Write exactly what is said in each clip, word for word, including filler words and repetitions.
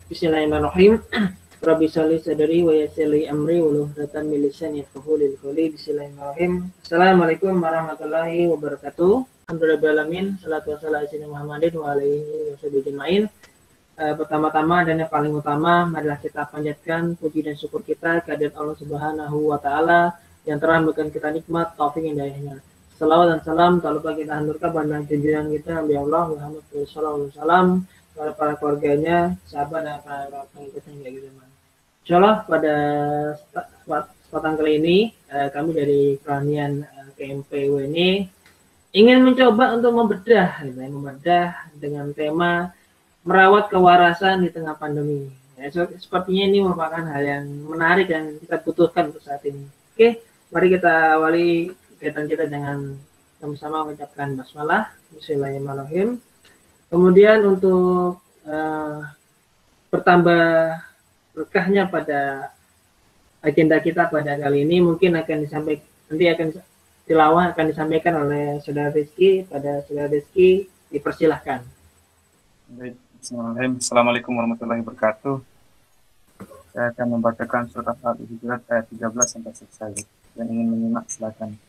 Bismillahirrahmanirrahim. Rabbi sholli sadri wa yassir li amri wahlul 'uqdatam min lisani yafqahu qawli. Bismillahirrahmanirrahim. Assalamualaikum warahmatullahi wabarakatuh. Alhamdulillahirabbil salatu wassalamu ala Muhammadin wa alihi wasallam. Uh, pertama-tama dan yang paling utama, marilah kita panjatkan puji dan syukur kita kehadirat Allah Subhanahu wa taala yang telah memberikan kita nikmat, taufik dan hidayahnya. Salawat dan salam tak lupa kita haturkan pada junjungan kita Nabi Allah Muhammad sallallahu alaihi wasallam, kepada para keluarganya, sahabat dan para pengikutnya hingga akhir zaman. Insyaallah pada kesempatan kali ini uh, kami dari Kerohanian uh, K M P U ini ingin mencoba untuk membedah, gitu, membedah dengan tema merawat kewarasan di tengah pandemi. Ya, so, sepertinya ini merupakan hal yang menarik dan kita butuhkan untuk saat ini. Oke, mari kita awali kegiatan kita dengan sama-sama mengucapkan basmalah, Bismillahirrahmanirrahim. Kemudian untuk uh, bertambah berkahnya pada agenda kita pada kali ini, mungkin akan disampaikan nanti akan tilawah akan disampaikan oleh Saudara Rizky. Pada Saudara Rizky, dipersilahkan. Baik. Bismillahirrahmanirrahim. Assalamualaikum warahmatullahi wabarakatuh. Saya akan membacakan surat Al-Hujurat ayat tiga belas sampai selesai. Yang ingin menyimak silakan.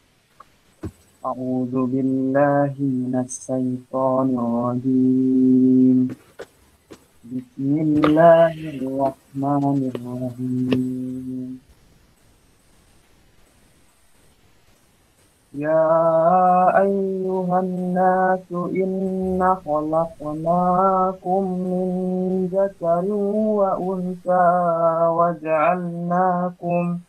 A'udzu billahi minasyaitonir rajim. Bismillahirrahmanirrahim. Ya ayyuhan nasu inna khalaqnakum min dzakarin wa unsa wa ja'alnakum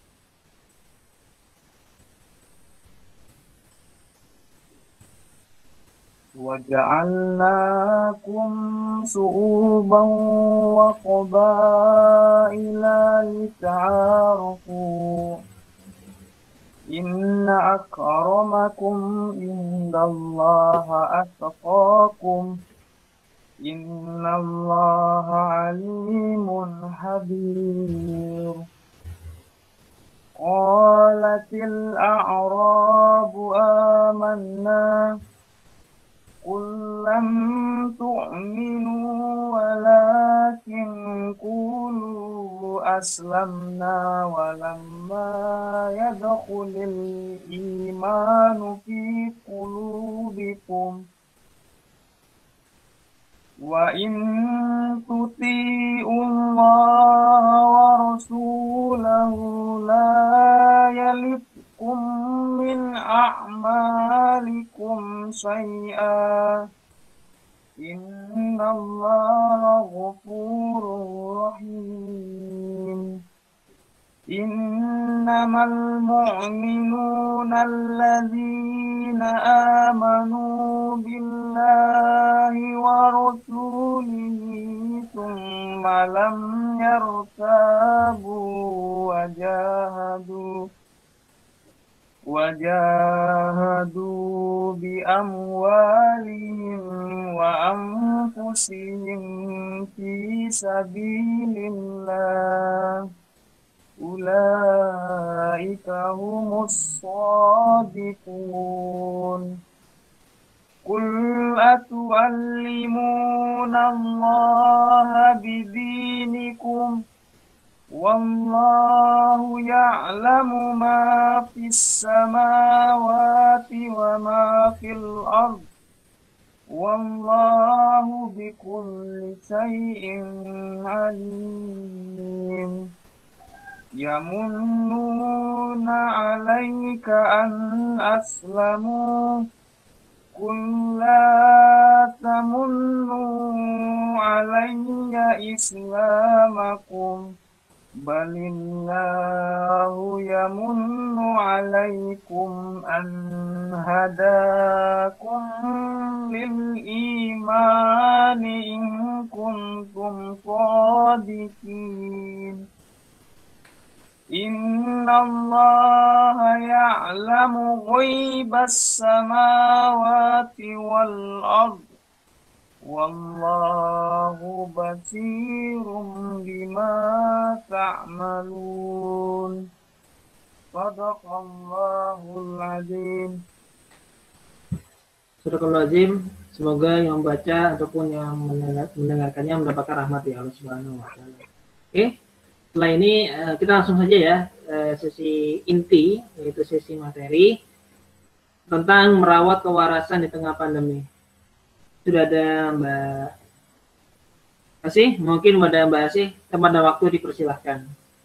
wa ja'alnakum su'uban wa qabaila lita'arafu. Inna akramakum indallaha atqakum. Innallaha alimun habir. Qalatil a'rabu amanna. Qul lam tu'minu walakin qulu aslamna walamma yadkhulil imanu fi qulubikum wa in tuti'ullaha wa rasulahu la yalidkum min a'malikum syai'a. Innallaha ghafurur rahim. Innamal mu'minuna alladzina amanu billahi wa rasulihi thumma lam yartabu wa jahadu wajahadu bi amwalihim wa anfusihim fi sabilillah ulaika humus shadiqun. Qul atu'allimuna allaha bidinikum wallahu ya'lamu ma fis samawati wa ma fil ard wallahu bikulli shay'in alim. Yamunnuna 'alaika an aslamu qul la tamunnu 'alayya islamakum balillahu yamunnu 'alaikum an hadakum lil imani in kuntum shadiqin. Innallaha ya'lamu ghaibas samawati wal ard wallahu basirum bima ta'malun. Shadaqallahul azim. Sadaqallahul azim. Semoga yang membaca ataupun yang mendengarkannya mendapatkan rahmat ya Allah Subhanahu wa taala. Oke. Setelah ini kita langsung saja ya sesi inti, yaitu sesi materi tentang merawat kewarasan di tengah pandemi. Sudah ada Mbak Asih, mungkin pada Mbak Asih, tempat dan waktu dipersilahkan.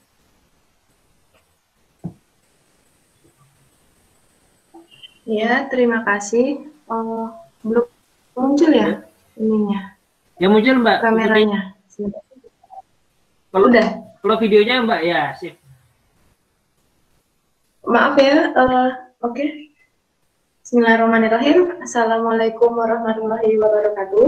Ya, terima kasih. Oh, belum muncul ya, ya. Ininya. Yang muncul Mbak. Kameranya. Kalau udah. Kalau videonya Mbak ya, sip. Maaf ya. Uh, Oke. Okay. Bismillahirrahmanirrahim. Assalamualaikum warahmatullahi wabarakatuh.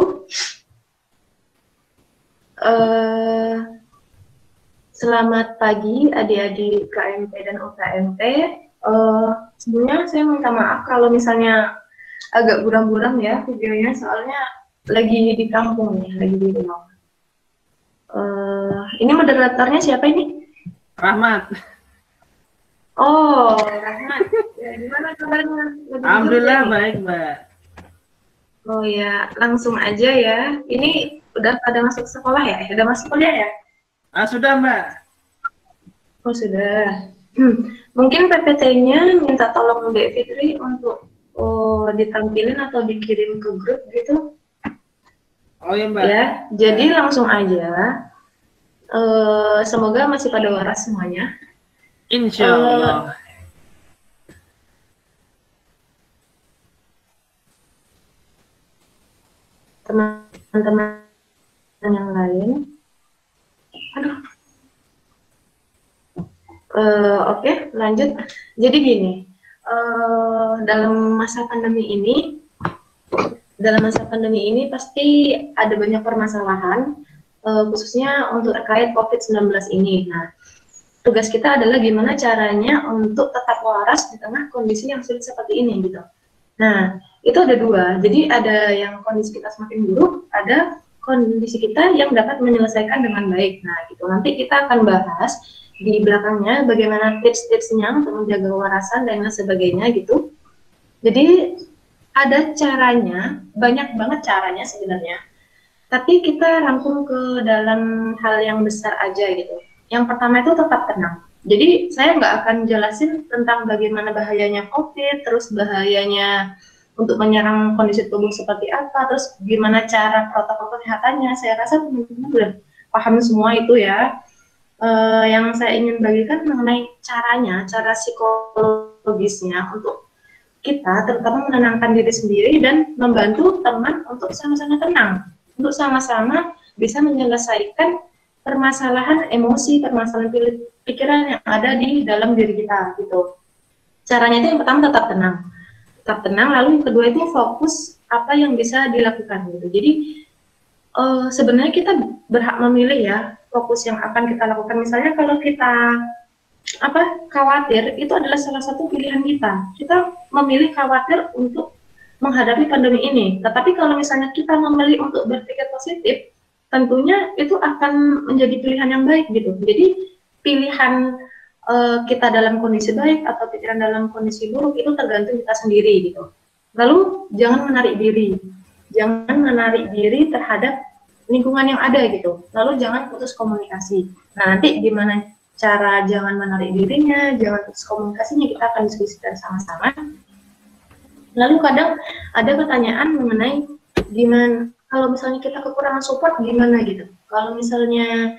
Uh, selamat pagi adik-adik K M P dan U K M P. Uh, Sebenarnya saya minta maaf kalau misalnya agak buram-buram ya videonya, soalnya lagi di kampung ya, lagi di rumah. Uh, ini moderatornya siapa ini? Rahmat. Oh, Rahmat. Ya, gimana kabarnya? Alhamdulillah baik, Mbak. Oh ya, langsung aja ya. Ini udah pada masuk sekolah ya? Udah masuk kuliah ya? Ah, sudah, Mbak. Oh, sudah. Hmm. Mungkin P P T-nya minta tolong Mbak Fitri untuk oh, ditampilin atau dikirim ke grup gitu. Oh ya Mbak. Ya, jadi langsung aja. Uh, semoga masih pada waras semuanya. Insya Allah. Teman-teman yang lain. Aduh. Uh, Oke, okay, lanjut. Jadi gini, uh, dalam masa pandemi ini, dalam masa pandemi ini pasti ada banyak permasalahan, uh, khususnya untuk terkait COVID sembilan belas ini. Nah, tugas kita adalah gimana caranya untuk tetap waras di tengah kondisi yang sulit seperti ini, gitu. Nah, itu ada dua. Jadi ada yang kondisi kita semakin buruk, ada kondisi kita yang dapat menyelesaikan dengan baik. Nah, gitu. Nanti kita akan bahas di belakangnya bagaimana tips-tipsnya untuk menjaga kewarasan dan lain sebagainya gitu. Jadi ada caranya, banyak banget caranya sebenarnya. Tapi kita rangkum ke dalam hal yang besar aja gitu. Yang pertama itu tetap tenang. Jadi saya nggak akan jelasin tentang bagaimana bahayanya COVID, terus bahayanya untuk menyerang kondisi tubuh seperti apa, terus gimana cara protokol kesehatannya. Saya rasa teman-teman udah paham semua itu ya. Uh, yang saya ingin bagikan mengenai caranya, cara psikologisnya untuk kita terutama menenangkan diri sendiri dan membantu teman untuk sama-sama tenang, untuk sama-sama bisa menyelesaikan permasalahan emosi, permasalahan pikiran yang ada di dalam diri kita gitu. Caranya itu yang pertama tetap tenang, tetap tenang. Lalu yang kedua itu fokus apa yang bisa dilakukan gitu. Jadi uh, sebenarnya kita berhak memilih ya fokus yang akan kita lakukan. Misalnya kalau kita apa khawatir, itu adalah salah satu pilihan kita. Kita memilih khawatir untuk menghadapi pandemi ini. Tetapi kalau misalnya kita memilih untuk berpikir positif, tentunya itu akan menjadi pilihan yang baik gitu. Jadi pilihan uh, kita dalam kondisi baik atau pikiran dalam kondisi buruk itu tergantung kita sendiri gitu. Lalu jangan menarik diri, jangan menarik diri terhadap lingkungan yang ada gitu. Lalu jangan putus komunikasi. Nah, nanti gimana cara jangan menarik dirinya, jangan putus komunikasinya, kita akan diskusikan sama-sama. Lalu kadang ada pertanyaan mengenai gimana kalau misalnya kita kekurangan support gimana gitu. Kalau misalnya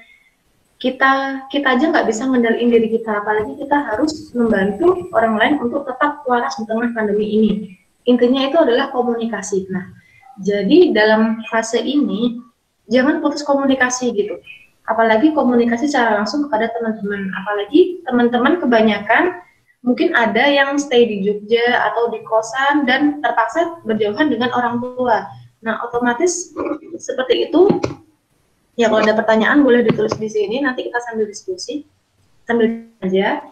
kita kita aja nggak bisa ngendaliin diri kita, apalagi kita harus membantu orang lain untuk tetap waras di tengah pandemi ini. Intinya itu adalah komunikasi. Nah, jadi dalam fase ini jangan putus komunikasi gitu, apalagi komunikasi secara langsung kepada teman-teman, apalagi teman-teman kebanyakan mungkin ada yang stay di Jogja atau di kosan dan terpaksa berjauhan dengan orang tua. Nah, otomatis seperti itu ya. Kalau ada pertanyaan boleh ditulis di sini, nanti kita sambil diskusi sambil aja.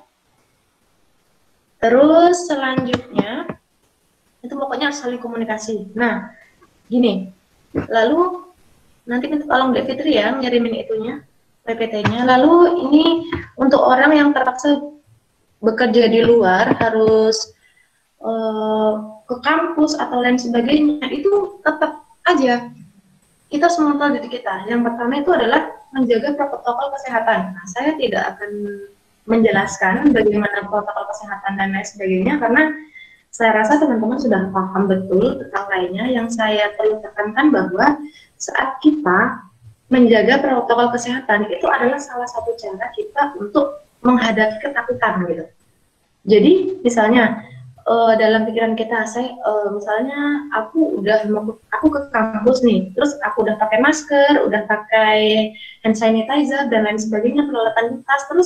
Terus selanjutnya itu pokoknya harus saling komunikasi. Nah, gini, lalu nanti minta tolong Mbak Fitri ya ngirimin itunya, P P T-nya. Lalu ini untuk orang yang terpaksa bekerja di luar, harus uh, ke kampus atau lain sebagainya, itu tetap aja. Kita harus mengontrol diri kita. Yang pertama itu adalah menjaga protokol kesehatan. Nah, saya tidak akan menjelaskan bagaimana protokol kesehatan dan lain sebagainya, karena saya rasa teman-teman sudah paham betul tentang lainnya. Yang saya perlu tekankan bahwa saat kita menjaga protokol kesehatan itu adalah salah satu cara kita untuk menghadapi ketakutan gitu. Jadi misalnya uh, dalam pikiran kita, saya uh, misalnya aku udah mau aku ke kampus nih, terus aku udah pakai masker, udah pakai hand sanitizer dan lain sebagainya, peralatan tas, terus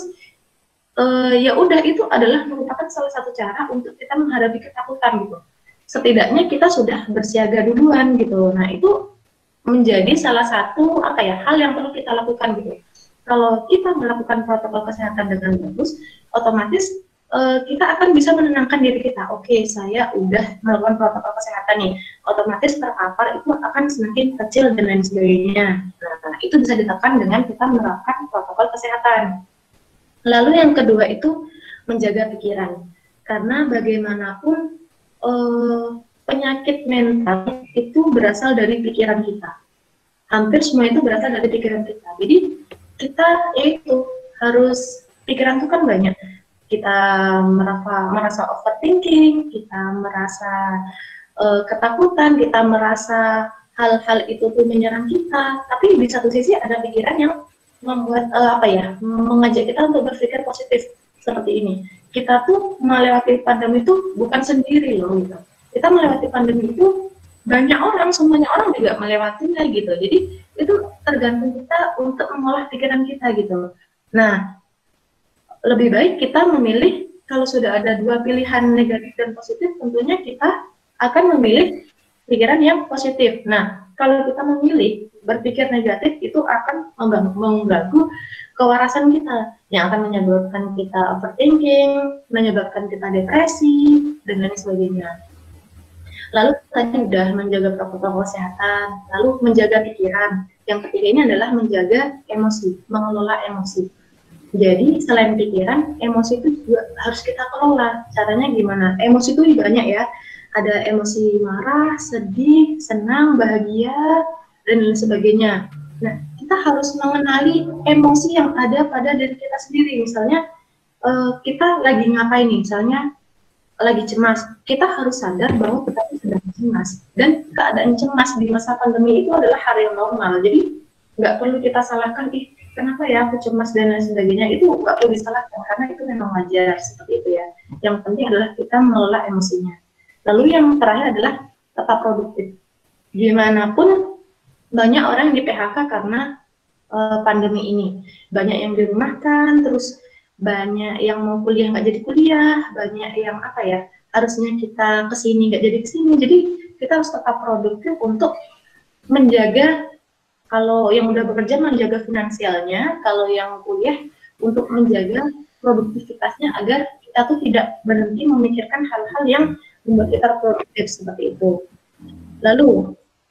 uh, ya udah, itu adalah merupakan salah satu cara untuk kita menghadapi ketakutan gitu. Setidaknya kita sudah bersiaga duluan gitu. Nah, itu menjadi salah satu apa ya hal yang perlu kita lakukan gitu. Kalau kita melakukan protokol kesehatan dengan bagus, otomatis uh, kita akan bisa menenangkan diri kita. Oke, saya udah melakukan protokol kesehatan nih, otomatis terpapar itu akan semakin kecil dan lain sebagainya. Nah, itu bisa ditekan dengan kita menerapkan protokol kesehatan. Lalu yang kedua itu menjaga pikiran, karena bagaimanapun uh, penyakit mental itu berasal dari pikiran kita. Hampir semua itu berasal dari pikiran kita. Jadi kita yaitu harus, pikiran itu kan banyak. Kita merasa, merasa overthinking, kita merasa uh, ketakutan, kita merasa hal-hal itu tuh menyerang kita. Tapi di satu sisi ada pikiran yang membuat uh, apa ya, mengajak kita untuk berpikir positif seperti ini. Kita tuh melewati pandemi itu bukan sendiri loh gitu. Kita melewati pandemi itu banyak orang, semuanya orang juga melewatinya gitu. Jadi itu tergantung kita untuk mengolah pikiran kita gitu. Nah, lebih baik kita memilih, kalau sudah ada dua pilihan negatif dan positif, tentunya kita akan memilih pikiran yang positif. Nah, kalau kita memilih berpikir negatif, itu akan mengganggu kewarasan kita, yang akan menyebabkan kita overthinking, menyebabkan kita depresi, dan lain sebagainya. Lalu tadi sudah menjaga protokol kesehatan, lalu menjaga pikiran. Yang ketiga ini adalah menjaga emosi, mengelola emosi. Jadi selain pikiran, emosi itu juga harus kita kelola. Caranya gimana? Emosi itu banyak ya. Ada emosi marah, sedih, senang, bahagia, dan lain sebagainya. Nah, kita harus mengenali emosi yang ada pada diri kita sendiri. Misalnya uh, kita lagi ngapain nih? Misalnya lagi cemas, kita harus sadar bahwa kita sedang cemas, dan keadaan cemas di masa pandemi itu adalah hal yang normal. Jadi nggak perlu kita salahkan, ih kenapa ya aku cemas dan lain sebagainya, itu nggak perlu disalahkan karena itu memang wajar seperti itu ya. Yang penting adalah kita mengelola emosinya. Lalu yang terakhir adalah tetap produktif. Gimanapun banyak orang yang di P H K karena uh, pandemi ini, banyak yang dirumahkan, terus banyak yang mau kuliah nggak jadi kuliah, banyak yang apa ya, harusnya kita kesini nggak jadi kesini. Jadi kita harus tetap produktif untuk menjaga, kalau yang udah bekerja menjaga finansialnya, kalau yang kuliah untuk menjaga produktivitasnya agar kita tuh tidak berhenti memikirkan hal-hal yang membuat kita produktif seperti itu. Lalu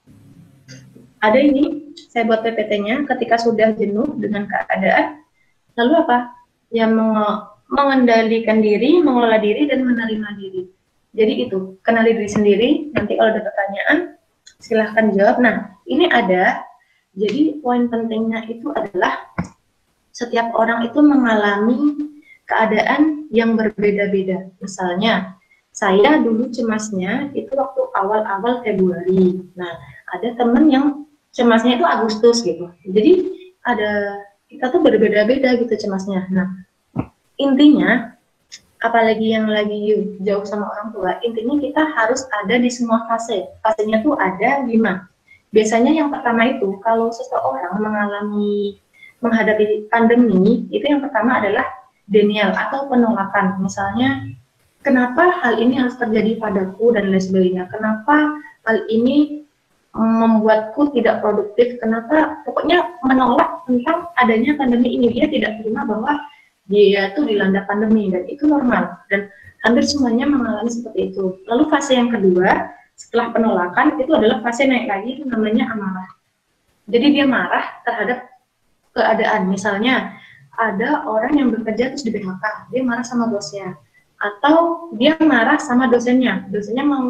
ada ini, saya buat P P T-nya, ketika sudah jenuh dengan keadaan, lalu apa? Yang mengendalikan diri, mengelola diri, dan menerima diri. Jadi itu, kenali diri sendiri. Nanti kalau ada pertanyaan, silahkan jawab. Nah, ini ada, jadi poin pentingnya itu adalah setiap orang itu mengalami keadaan yang berbeda-beda. Misalnya, saya dulu cemasnya itu waktu awal-awal Februari. Nah, ada teman yang cemasnya itu Agustus gitu. Jadi ada, kita tuh berbeda-beda gitu cemasnya. Nah, intinya, apalagi yang lagi jauh sama orang tua, intinya kita harus ada di semua fase. Fasenya tuh ada lima. Biasanya yang pertama itu, kalau seseorang mengalami, menghadapi pandemi, itu yang pertama adalah denial atau penolakan. Misalnya, kenapa hal ini harus terjadi padaku dan lain sebagainya. Kenapa hal ini membuatku tidak produktif, kenapa, pokoknya menolak tentang adanya pandemi ini. Dia tidak terima bahwa dia tuh dilanda pandemi, dan itu normal, dan hampir semuanya mengalami seperti itu. Lalu fase yang kedua setelah penolakan itu adalah fase naik lagi, itu namanya amarah. Jadi dia marah terhadap keadaan. Misalnya ada orang yang bekerja terus di P H K, dia marah sama bosnya, atau dia marah sama dosennya, dosennya mau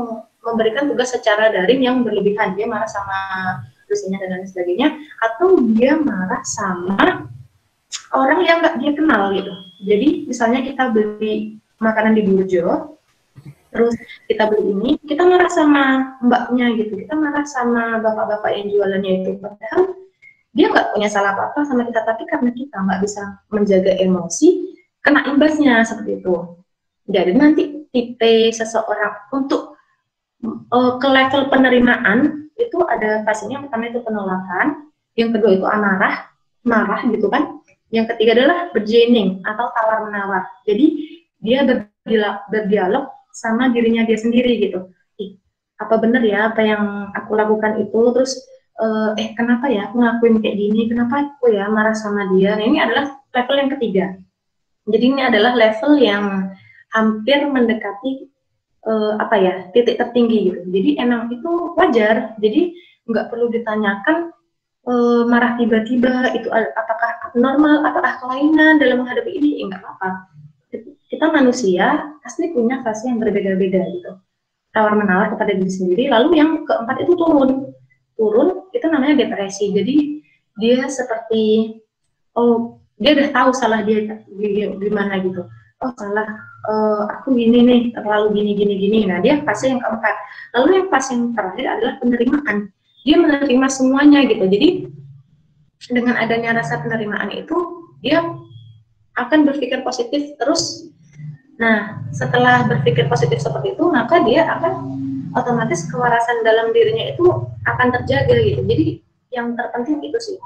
memberikan tugas secara daring yang berlebihan, dia marah sama dosennya dan lain sebagainya, atau dia marah sama orang yang nggak dia kenal gitu. Jadi misalnya kita beli makanan di Burjo, terus kita beli ini, kita marah sama mbaknya gitu, kita marah sama bapak-bapak yang jualannya itu, padahal dia nggak punya salah apa-apa sama kita, tapi karena kita nggak bisa menjaga emosi, kena imbasnya seperti itu. Jadi nanti tipe seseorang untuk uh, ke level penerimaan itu ada fasenya, yang pertama itu penolakan, yang kedua itu amarah, marah gitu kan, yang ketiga adalah bergening atau tawar menawar. Jadi dia berdialog, berdialog sama dirinya dia sendiri gitu. Ih, apa benar ya apa yang aku lakukan itu, terus uh, eh kenapa ya aku ngakuin kayak gini, kenapa aku ya marah sama dia. Nah, ini adalah level yang ketiga. Jadi ini adalah level yang hampir mendekati uh, apa ya titik tertinggi gitu. Jadi emang itu wajar. Jadi nggak perlu ditanyakan uh, marah tiba-tiba itu apakah normal, apakah kelainan dalam menghadapi ini, enggak apa-apa. Kita manusia pasti punya fase yang berbeda-beda gitu, tawar menawar kepada diri sendiri. Lalu yang keempat itu turun, turun itu namanya depresi. Jadi dia seperti oh dia udah tahu salah dia di mana gitu. Oh salah, uh, aku gini nih, terlalu gini gini gini. Nah dia fase yang keempat. Lalu yang fase yang terakhir adalah penerimaan. Dia menerima semuanya gitu. Jadi dengan adanya rasa penerimaan itu dia akan berpikir positif terus. Nah, setelah berpikir positif seperti itu, maka dia akan otomatis kewarasan dalam dirinya itu akan terjaga gitu. Jadi yang terpenting itu sih,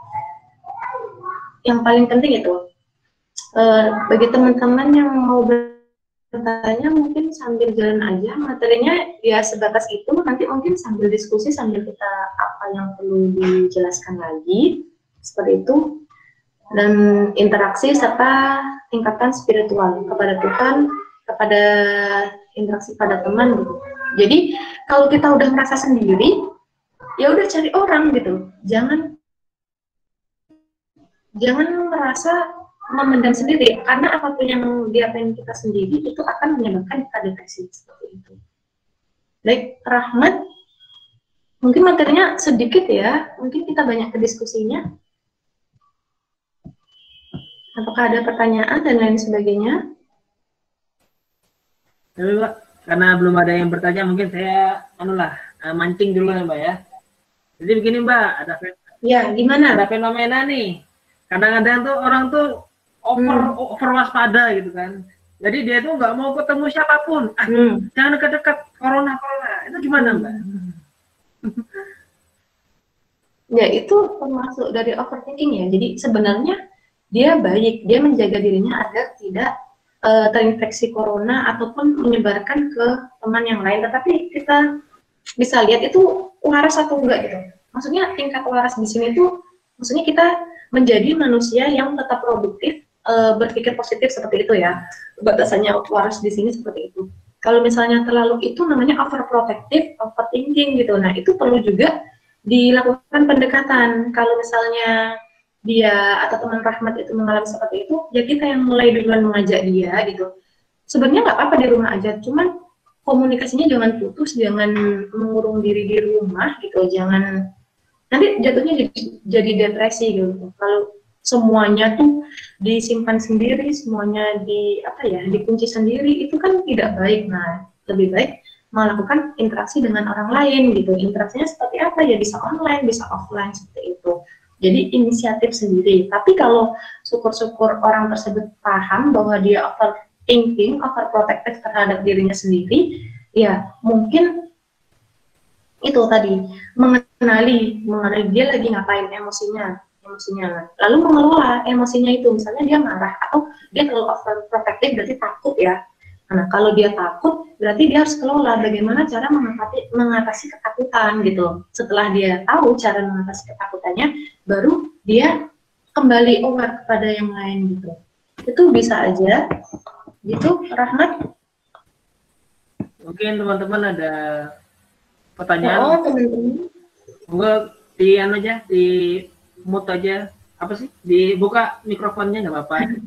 yang paling penting itu. E, bagi teman-teman yang mau bertanya, mungkin sambil jalan aja materinya ya sebatas itu. Nanti mungkin sambil diskusi, sambil kita apa yang perlu dijelaskan lagi, seperti itu. Dan interaksi serta tingkatan spiritual kepada Tuhan, kepada interaksi pada teman gitu. Jadi kalau kita udah merasa sendiri, ya udah cari orang gitu. Jangan jangan merasa memendam sendiri, karena apapun yang diapain kita sendiri itu akan menyebabkan kita depresi seperti itu. Baik, Rahmat, mungkin materinya sedikit ya, mungkin kita banyak ke diskusinya. Apakah ada pertanyaan dan lain sebagainya? Tapi Mbak, karena belum ada yang bertanya, mungkin saya anulah uh, mancing dulu ya Mbak ya. Jadi begini Mbak, ada ya gimana? Ada fenomena nih. Kadang-kadang tuh orang tuh over hmm. over waspada gitu kan. Jadi dia tuh nggak mau ketemu siapapun. Ah, hmm. jangan dekat-dekat corona corona. Itu gimana Mbak? Ya itu termasuk dari overthinking ya. Jadi sebenarnya dia baik, dia menjaga dirinya agar tidak uh, terinfeksi corona ataupun menyebarkan ke teman yang lain. Tetapi kita bisa lihat itu waras atau enggak gitu. Maksudnya tingkat waras di sini tuh, maksudnya kita menjadi manusia yang tetap produktif, uh, berpikir positif seperti itu ya. Batasannya waras di sini seperti itu. Kalau misalnya terlalu itu namanya overprotective, overthinking gitu. Nah itu perlu juga dilakukan pendekatan. Kalau misalnya dia atau teman Rahmat itu mengalami seperti itu, ya kita yang mulai duluan mengajak dia gitu. Sebenarnya nggak apa-apa di rumah aja, cuman komunikasinya jangan putus, jangan mengurung diri di rumah gitu, jangan nanti jatuhnya jadi, jadi depresi gitu. Kalau semuanya tuh disimpan sendiri, semuanya di apa ya, dikunci sendiri, itu kan tidak baik. Nah, lebih baik melakukan interaksi dengan orang lain gitu. Interaksinya seperti apa ya, bisa online, bisa offline seperti itu. Jadi inisiatif sendiri. Tapi kalau syukur-syukur orang tersebut paham bahwa dia overthinking, overprotective terhadap dirinya sendiri, ya mungkin itu tadi mengenali, mengenali dia lagi ngapain emosinya, emosinya. Lalu mengelola emosinya itu. Misalnya dia marah atau dia terlalu overprotective, berarti takut ya. Nah, kalau dia takut, berarti dia harus kelola bagaimana cara mengatasi, mengatasi ketakutan gitu. Setelah dia tahu cara mengatasi ketakutannya, baru dia kembali aware kepada yang lain gitu. Itu bisa aja. Gitu, Rahmat. Mungkin teman-teman ada pertanyaan. Oh, teman-teman. Gue di anu aja, di mute aja. Apa sih? Dibuka mikrofonnya nggak apa-apa.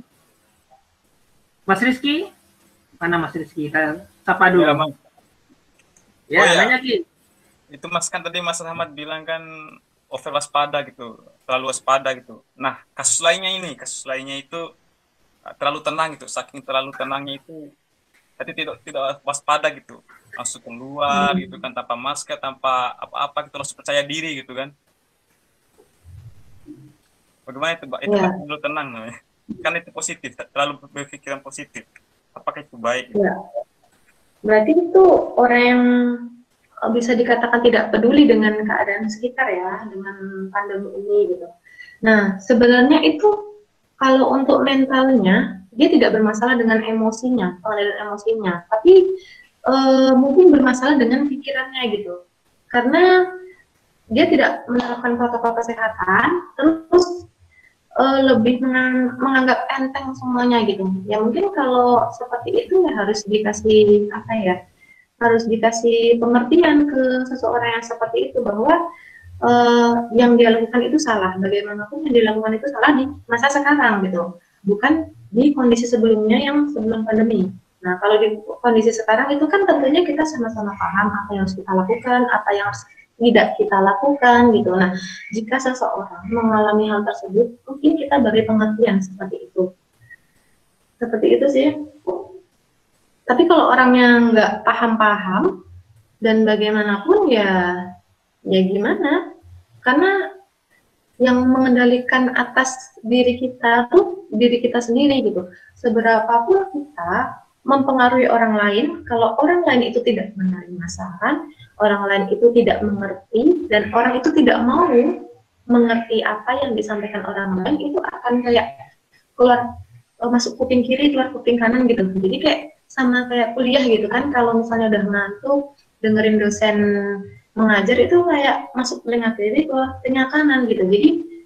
Mas Rizky? Mana Mas Rizky? Kita sapa dulu. Ya, Bang. Ya, Oh ya, nanya Ki. itu Mas kan tadi Mas Rahmat bilang kan over waspada gitu, terlalu waspada gitu. Nah, kasus lainnya ini, kasus lainnya itu uh, terlalu tenang gitu, saking terlalu tenangnya itu tadi tidak tidak waspada gitu, langsung keluar gitu kan tanpa masker, tanpa apa-apa gitu, langsung percaya diri gitu kan. Bagaimana itu, Mbak? Itu Ya, kan terlalu tenang namanya. Kan itu positif, terlalu berpikiran positif. Apakah itu baik? ya. Berarti itu orang yang eh, bisa dikatakan tidak peduli dengan keadaan sekitar ya, dengan pandemi ini gitu. Nah, sebenarnya itu kalau untuk mentalnya, dia tidak bermasalah dengan emosinya, pengendalian emosinya, tapi eh, mungkin bermasalah dengan pikirannya gitu. Karena dia tidak menerapkan protokol kesehatan, terus eh, lebih mengan- menganggap enteng semuanya gitu. Ya mungkin kalau seperti itu ya harus dikasih apa ya, harus dikasih pengertian ke seseorang yang seperti itu bahwa eh, yang dia lakukan itu salah. Bagaimanapun yang dilakukan itu salah di masa sekarang gitu, bukan di kondisi sebelumnya yang sebelum pandemi. Nah, kalau di kondisi sekarang itu kan tentunya kita sama-sama paham apa yang harus kita lakukan, apa yang harus tidak kita lakukan gitu. Nah, jika seseorang mengalami hal tersebut, mungkin kita beri pengertian seperti itu. Seperti itu sih. Tapi kalau orangnya nggak paham-paham dan bagaimanapun ya, ya gimana? Karena yang mengendalikan atas diri kita tuh diri kita sendiri gitu. Seberapapun kita mempengaruhi orang lain, kalau orang lain itu tidak menerima saran, orang lain itu tidak mengerti, dan orang itu tidak mau mengerti apa yang disampaikan orang lain, itu akan kayak keluar masuk kuping kiri, keluar kuping kanan gitu. Jadi kayak sama kayak kuliah gitu kan, kalau misalnya udah ngantuk, dengerin dosen mengajar itu kayak masuk telinga kiri, keluar telinga kanan gitu. Jadi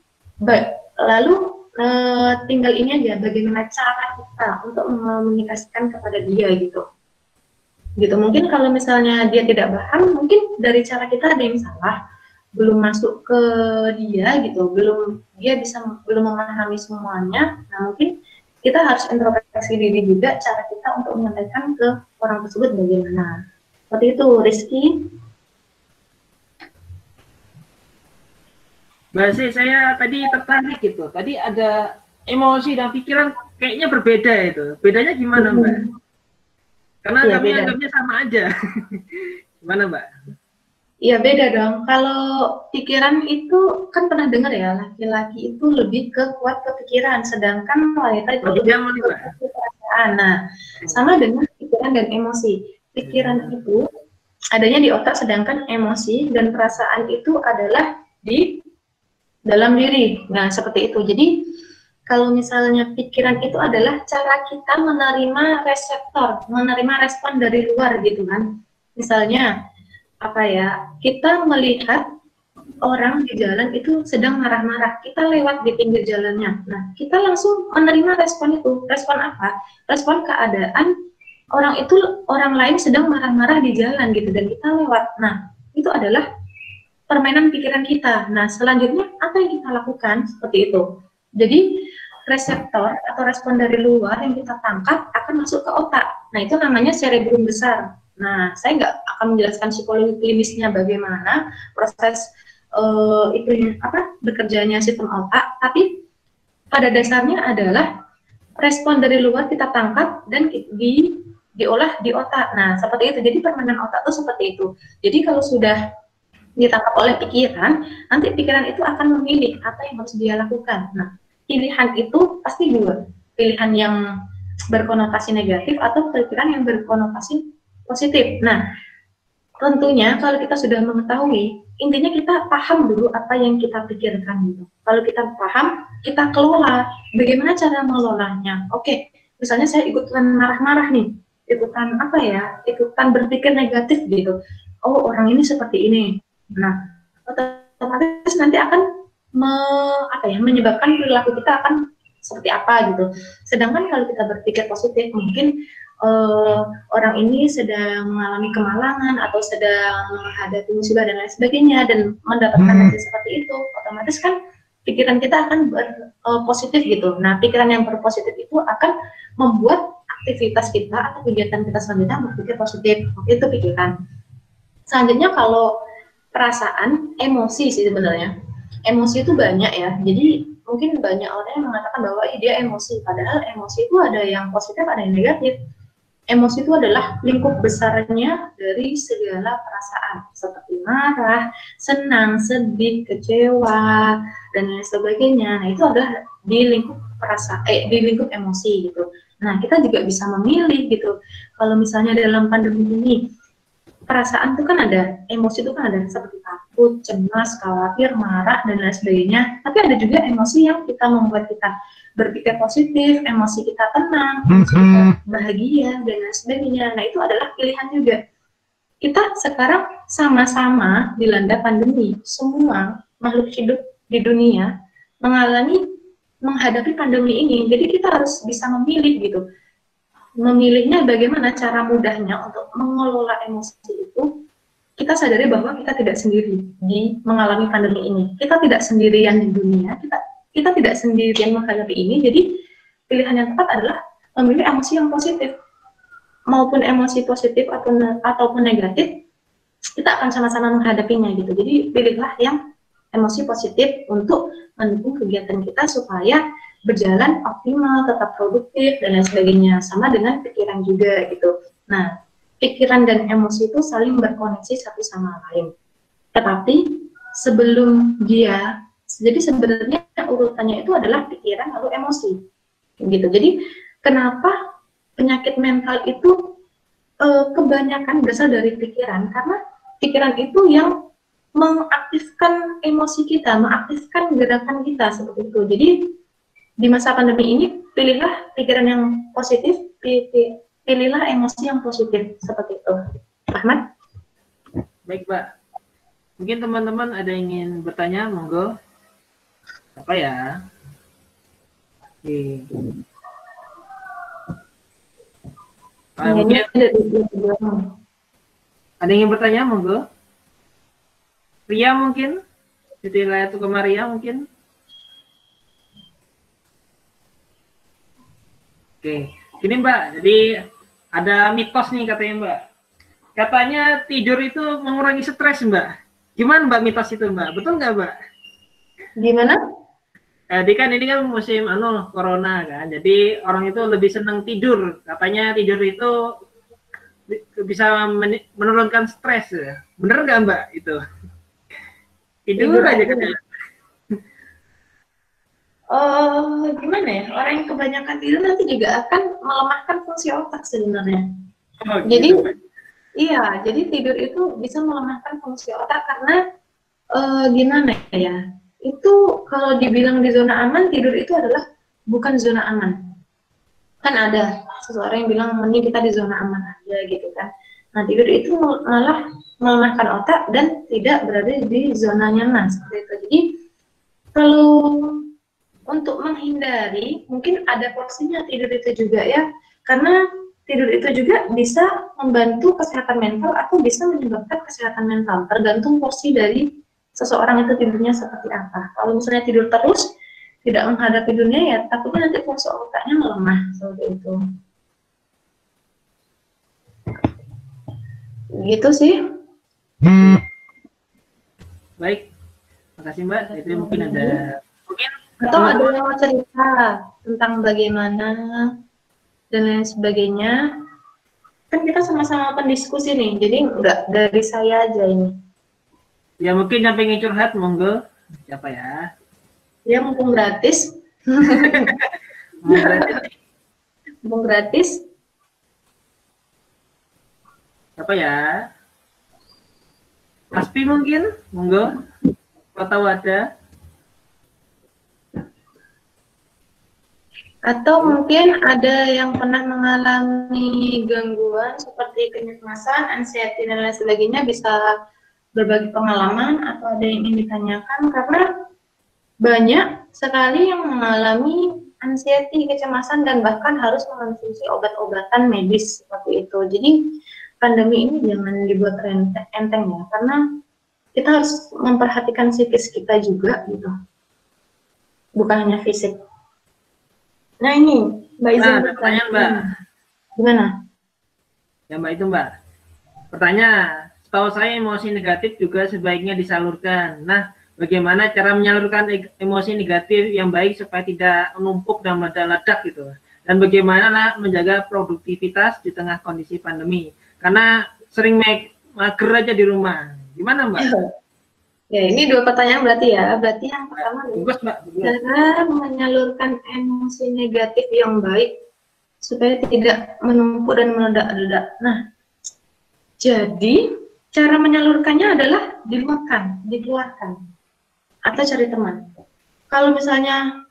lalu Uh, tinggal ini aja bagaimana cara kita untuk mengkomunikasikan kepada dia gitu gitu mungkin kalau misalnya dia tidak paham, mungkin dari cara kita ada yang salah, belum masuk ke dia gitu, belum dia bisa belum memahami semuanya. Nah mungkin kita harus introspeksi diri juga, cara kita untuk menyampaikan ke orang tersebut bagaimana. Seperti itu, Rizky. Mbak sih, saya tadi tertarik gitu. Tadi ada emosi dan pikiran kayaknya berbeda itu. Bedanya gimana, Mbak? Karena ya, kami beda. anggapnya sama aja. Gimana, Mbak? Iya beda dong. Kalau pikiran itu kan pernah dengar ya, laki-laki itu lebih ke kuat ke pikiran, sedangkan wanita itu lebih ke perasaan. Nah, sama dengan pikiran dan emosi. Pikiran hmm. itu adanya di otak, sedangkan emosi dan perasaan itu adalah di dalam diri. Nah, seperti itu. Jadi, kalau misalnya pikiran itu adalah cara kita menerima reseptor, menerima respon dari luar gitu kan. Misalnya, apa ya, kita melihat orang di jalan itu sedang marah-marah, kita lewat di pinggir jalannya. Nah, kita langsung menerima respon itu. Respon apa? Respon keadaan orang itu, orang lain sedang marah-marah di jalan gitu, dan kita lewat. Nah, itu adalah permainan pikiran kita. Nah, selanjutnya apa yang kita lakukan? Seperti itu. Jadi, reseptor atau respon dari luar yang kita tangkap akan masuk ke otak. Nah, itu namanya cerebrum besar. Nah, saya nggak akan menjelaskan psikologi klinisnya bagaimana proses uh, itu apa bekerjanya sistem otak, tapi pada dasarnya adalah respon dari luar kita tangkap dan di diolah di otak. Nah, seperti itu. Jadi permainan otak itu seperti itu. Jadi kalau sudah ditangkap oleh pikiran, nanti pikiran itu akan memilih apa yang harus dia lakukan. Nah, pilihan itu pasti dua, pilihan yang berkonotasi negatif atau pilihan yang berkonotasi positif. Nah, tentunya kalau kita sudah mengetahui, intinya kita paham dulu apa yang kita pikirkan gitu. Kalau kita paham, kita kelola. Bagaimana cara mengelolanya? Oke, misalnya saya ikutan marah-marah nih, ikutan apa ya, ikutan berpikir negatif gitu. Oh, orang ini seperti ini. Nah, otomatis nanti akan me, apa ya, menyebabkan perilaku kita akan seperti apa gitu. Sedangkan kalau kita berpikir positif, mungkin uh, orang ini sedang mengalami kemalangan atau sedang menghadapi musibah dan lain sebagainya, dan mendapatkan hmm. hasil seperti itu, otomatis kan pikiran kita akan berpositif uh, gitu. Nah, pikiran yang berpositif itu akan membuat aktivitas kita atau kegiatan kita selanjutnya berpikir positif. Oke, itu pikiran. Selanjutnya kalau perasaan, emosi sih sebenarnya. Emosi itu banyak ya. Jadi mungkin banyak orang yang mengatakan bahwa dia emosi, padahal emosi itu ada yang positif, ada yang negatif. Emosi itu adalah lingkup besarnya dari segala perasaan seperti marah, senang, sedih, kecewa, dan lain sebagainya. Nah, itu adalah di lingkup perasaan, eh di lingkup emosi gitu. Nah, kita juga bisa memilih gitu. Kalau misalnya dalam pandemi ini perasaan itu kan ada, emosi itu kan ada seperti takut, cemas, khawatir, marah, dan lain sebagainya. Tapi ada juga emosi yang kita membuat kita berpikir positif, emosi kita tenang, emosi kita bahagia, dan lain sebagainya. Nah, itu adalah pilihan juga. Kita sekarang sama-sama dilanda pandemi. Semua makhluk hidup di dunia mengalami, menghadapi pandemi ini. Jadi kita harus bisa memilih gitu. Memilihnya bagaimana cara mudahnya untuk mengelola emosi itu. Kita sadari bahwa kita tidak sendiri di mengalami pandemi ini. Kita tidak sendirian di dunia, kita kita tidak sendirian menghadapi ini. Jadi pilihan yang tepat adalah memilih emosi yang positif. Maupun emosi positif atau ataupun negatif, kita akan sama-sama menghadapinya gitu. Jadi pilihlah yang emosi positif untuk mendukung kegiatan kita supaya berjalan optimal, tetap produktif, dan lain sebagainya. Sama dengan pikiran juga gitu. Nah, pikiran dan emosi itu saling berkoneksi satu sama lain. Tetapi sebelum dia, jadi sebenarnya urutannya itu adalah pikiran lalu emosi, gitu. Jadi kenapa penyakit mental itu e, kebanyakan berasal dari pikiran? Karena pikiran itu yang mengaktifkan emosi kita, mengaktifkan gerakan kita seperti itu. Jadi di masa pandemi ini pilihlah pikiran yang positif, pilih pilihlah emosi yang positif seperti itu. Ahmad? Baik, Mbak. Mungkin teman-teman ada yang ingin bertanya, monggo. Apa ya? Oke. Ah, mungkin ada yang ingin bertanya, monggo. Ria mungkin? Siti Layatul Maria mungkin? Oke. Gini Mbak, jadi ada mitos nih katanya Mbak. Katanya tidur itu mengurangi stres Mbak. Gimana Mbak mitos itu Mbak? Betul nggak Mbak? Gimana? Jadi kan ini kan musim anu corona kan. Jadi orang itu lebih senang tidur. Katanya tidur itu bisa menurunkan stres. Bener nggak Mbak itu? Tidur, tidur aja kan. Oh, gimana ya? Orang yang kebanyakan tidur nanti juga akan melemahkan fungsi otak sebenarnya. Oh, jadi, gitu, iya, jadi tidur itu bisa melemahkan fungsi otak karena uh, gimana ya? Itu kalau dibilang di zona aman, tidur itu adalah bukan zona aman. Kan ada seseorang yang bilang mending kita di zona aman aja gitu kan. Nah, tidur itu malah melemahkan otak dan tidak berada di zona nyaman seperti itu. Jadi kalau untuk menghindari, mungkin ada porsinya tidur itu juga ya, karena tidur itu juga bisa membantu kesehatan mental atau bisa menyebabkan kesehatan mental, tergantung porsi dari seseorang itu tidurnya seperti apa. Kalau misalnya tidur terus, tidak menghadapi dunia ya, takutnya nanti fungsi otaknya melemah, seperti itu. Gitu sih. Hmm. Baik, makasih Mbak. Itu mungkin ada mungkin atau ada yang mau cerita tentang bagaimana dan lain sebagainya. Kan kita sama-sama pendiskusi nih, jadi enggak dari saya aja ini. Ya mungkin yang pengen curhat, monggo. Siapa ya? Ya mumpung gratis. Mumpung gratis. Mumpung gratis. Apa ya? Aspi mungkin, monggo. Kau tahu ada? Atau mungkin ada yang pernah mengalami gangguan seperti kecemasan, anxiety dan lain sebagainya, bisa berbagi pengalaman atau ada yang ingin ditanyakan, karena banyak sekali yang mengalami anxiety, kecemasan, dan bahkan harus mengonsumsi obat-obatan medis seperti itu. Jadi pandemi ini jangan dibuat enteng ya, karena kita harus memperhatikan psikis kita juga gitu, bukan hanya fisik. Nah ini Mbak Izin, nah, pertanyaan Mbak. Gimana? Ya Mbak itu Mbak. Pertanyaan, setahu saya emosi negatif juga sebaiknya disalurkan. Nah, bagaimana cara menyalurkan emosi negatif yang baik supaya tidak menumpuk dan meledak-ledak gitu? Dan bagaimana menjaga produktivitas di tengah kondisi pandemi? Karena sering mager aja di rumah. Gimana, Mbak? Ya, ini dua pertanyaan berarti ya. Berarti yang pertama Bungkus, Mbak. cara menyalurkan emosi negatif yang baik supaya tidak menumpuk dan meledak-ledak. Nah, jadi cara menyalurkannya adalah diluapkan, dikeluarkan, atau cari teman. Kalau misalnya,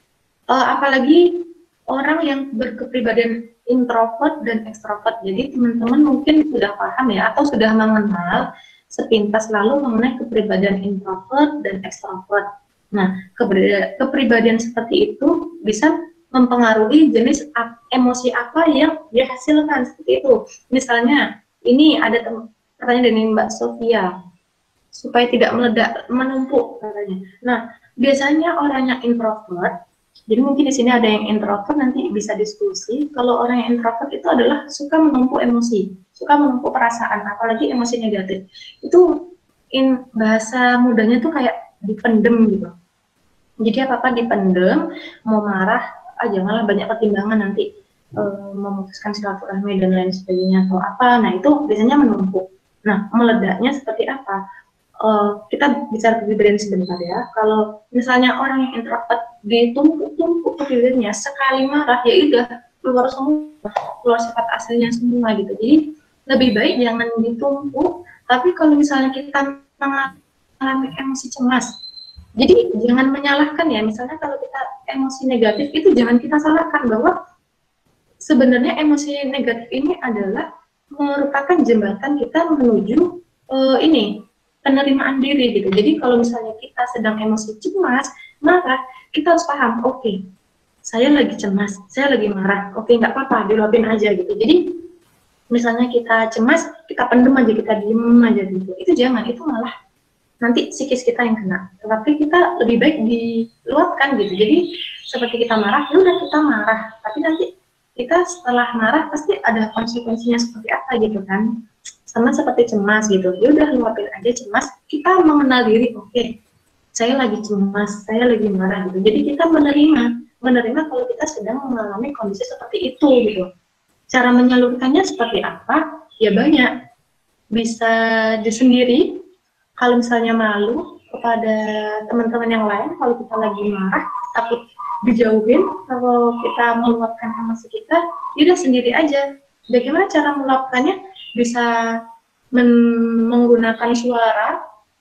uh, apalagi orang yang berkepribadian introvert dan ekstrovert, jadi teman-teman mungkin sudah paham ya, atau sudah mengenal sepintas lalu mengenai kepribadian introvert dan ekstrovert. Nah, kepribadian seperti itu bisa mempengaruhi jenis emosi apa yang dihasilkan seperti itu. Misalnya, ini ada pertanyaan dari Mbak Sofia, supaya tidak meledak, menumpuk katanya. Nah, biasanya orang yang introvert, jadi mungkin di sini ada yang introvert, nanti bisa diskusi. Kalau orang yang introvert itu adalah suka menumpuk emosi, suka menumpuk perasaan, apalagi emosi negatif. Itu in, bahasa mudanya tuh kayak dipendem gitu. Jadi apa-apa dipendem, mau marah, ah janganlah, banyak pertimbangan nanti e, memutuskan silaturahmi dan lain sebagainya atau apa. Nah itu biasanya menumpuk. Nah meledaknya seperti apa? Uh, kita bicara kepribadian sebentar ya. Kalau misalnya orang yang introvert ditumpuk-tumpuk kepribadiannya, sekali marah ya udah keluar semua, keluar sifat aslinya semua gitu. Jadi lebih baik jangan ditumpuk. Tapi kalau misalnya kita mengalami emosi cemas, jadi jangan menyalahkan ya. Misalnya kalau kita emosi negatif itu jangan kita salahkan, bahwa sebenarnya emosi negatif ini adalah merupakan jembatan kita menuju uh, ini penerimaan diri gitu. Jadi kalau misalnya kita sedang emosi cemas, marah, kita harus paham, oke, okay, saya lagi cemas, saya lagi marah, oke, okay, nggak apa-apa, diluapin aja gitu. Jadi misalnya kita cemas, kita pendem aja, kita diem aja gitu. Itu jangan, itu malah nanti psikis kita yang kena. Tetapi kita lebih baik diluapkan gitu. Jadi seperti kita marah, ya udah kita marah, tapi nanti kita setelah marah pasti ada konsekuensinya seperti apa gitu kan. Sama seperti cemas gitu, ya udah luapin aja cemas, kita mengenal diri, oke, okay, saya lagi cemas, saya lagi marah gitu. Jadi kita menerima, menerima kalau kita sedang mengalami kondisi seperti itu gitu. Cara menyalurkannya seperti apa? Ya banyak, bisa disendiri. Kalau misalnya malu kepada teman-teman yang lain, kalau kita lagi marah, takut dijauhin, kalau kita meluapkan emosi kita, ya udah sendiri aja. Bagaimana cara meluapkannya? Bisa men menggunakan suara.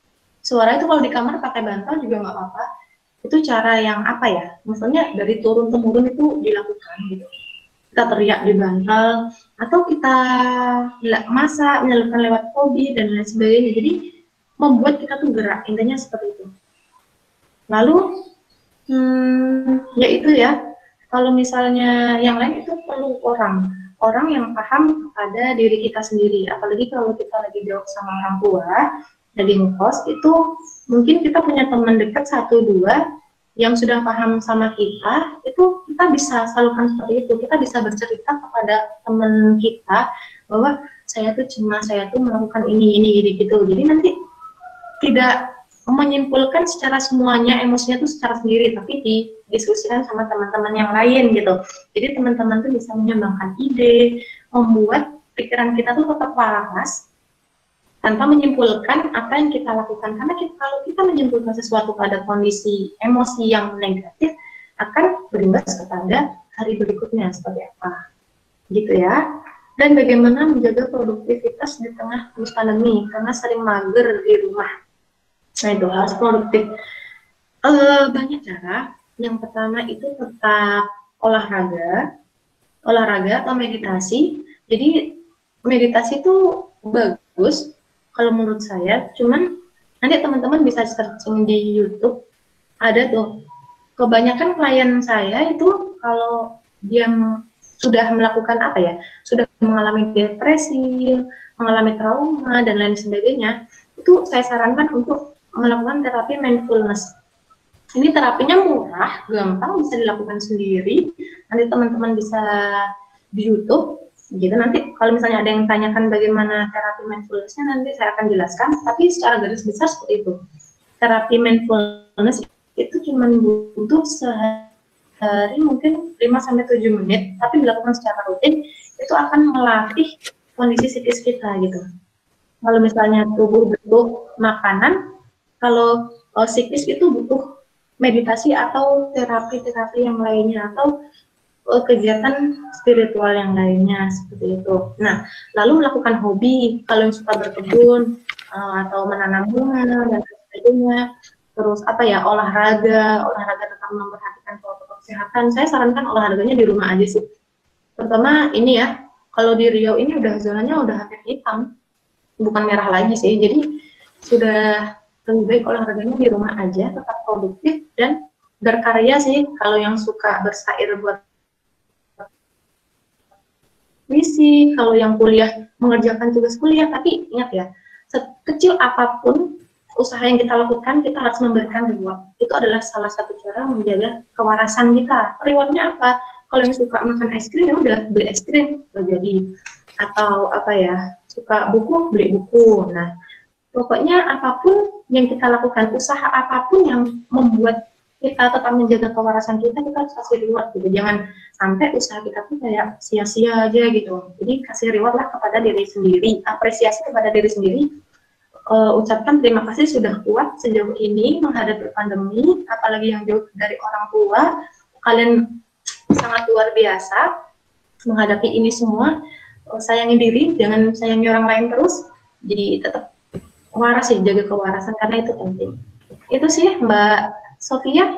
Suara itu kalau di kamar pakai bantal juga nggak apa-apa. Itu cara yang apa ya? Maksudnya dari turun temurun itu dilakukan gitu. Kita teriak di bantal, atau kita masak, menyalurkan lewat hobi dan lain sebagainya. Jadi membuat kita tuh gerak, intinya seperti itu. Lalu, hmm, ya itu ya. Kalau misalnya yang lain itu perlu orang. Orang yang paham pada diri kita sendiri, apalagi kalau kita lagi jauh sama orang tua, lagi ngekos, itu mungkin kita punya teman dekat satu dua yang sudah paham sama kita, itu kita bisa salurkan seperti itu. Kita bisa bercerita kepada teman kita bahwa saya tuh cemas, saya tuh melakukan ini ini ini gitu. Jadi nanti tidak menyimpulkan secara semuanya emosinya tuh secara sendiri, tapi didiskusikan sama teman-teman yang lain gitu. Jadi teman-teman tuh bisa menyumbangkan ide, membuat pikiran kita tuh tetap waras tanpa menyimpulkan apa yang kita lakukan. Karena kita, kalau kita menyimpulkan sesuatu pada kondisi emosi yang negatif, akan berimbas kepada hari berikutnya seperti apa, gitu ya. Dan bagaimana menjaga produktivitas di tengah pandemi, karena sering mager di rumah. Nah itu harus produktif. Uh, banyak cara. Yang pertama itu tetap olahraga, olahraga atau meditasi. Jadi meditasi itu bagus kalau menurut saya. Cuman nanti teman-teman bisa searching di YouTube. Ada tuh. Kebanyakan klien saya itu kalau dia sudah melakukan apa ya, sudah mengalami depresi, mengalami trauma dan lain sebagainya, itu saya sarankan untuk melakukan terapi mindfulness. Ini terapinya murah, gampang, bisa dilakukan sendiri. Nanti teman-teman bisa di YouTube Gitu, nanti kalau misalnya ada yang tanyakan bagaimana terapi mindfulness-nya, nanti saya akan jelaskan, tapi secara garis besar seperti itu. Terapi mindfulness itu cuma butuh sehari mungkin lima sampai tujuh menit, tapi dilakukan secara rutin, itu akan melatih kondisi psikis kita gitu. Kalau misalnya tubuh butuh makanan, kalau uh, psikis itu butuh meditasi atau terapi-terapi yang lainnya, atau uh, kegiatan spiritual yang lainnya, seperti itu. Nah, lalu melakukan hobi, kalau yang suka berkebun, uh, atau menanam bunga, dan sebagainya. Terus apa ya, olahraga, olahraga tetap memperhatikan protokol kesehatan. Saya sarankan olahraganya di rumah aja sih. Pertama ini ya, kalau di Riau ini udah zonanya udah hampir hitam, bukan merah lagi sih. Jadi sudah lebih baik olahraganya di rumah aja, tetap produktif dan berkarya sih. Kalau yang suka bersair buat puisi, kalau yang kuliah mengerjakan tugas kuliah, tapi ingat ya, sekecil apapun usaha yang kita lakukan, kita harus memberikan reward. Itu adalah salah satu cara menjaga kewarasan kita. Rewardnya apa? Kalau yang suka makan es krim, ya udah beli es krim, jadi. Atau apa ya, suka buku, beli buku. Nah, pokoknya apapun yang kita lakukan, usaha apapun yang membuat kita tetap menjaga kewarasan kita, kita harus kasih reward gitu. Jangan sampai usaha kita tuh kayak sia-sia aja gitu. Jadi kasih reward lah kepada diri sendiri, apresiasi kepada diri sendiri. Uh, ucapkan terima kasih sudah kuat sejauh ini menghadapi pandemi, apalagi yang jauh dari orang tua. Kalian sangat luar biasa menghadapi ini semua. Uh, sayangi diri, jangan sayangi orang lain terus. Jadi tetap waras sih, jaga kewarasan karena itu penting. Itu sih Mbak Sofia.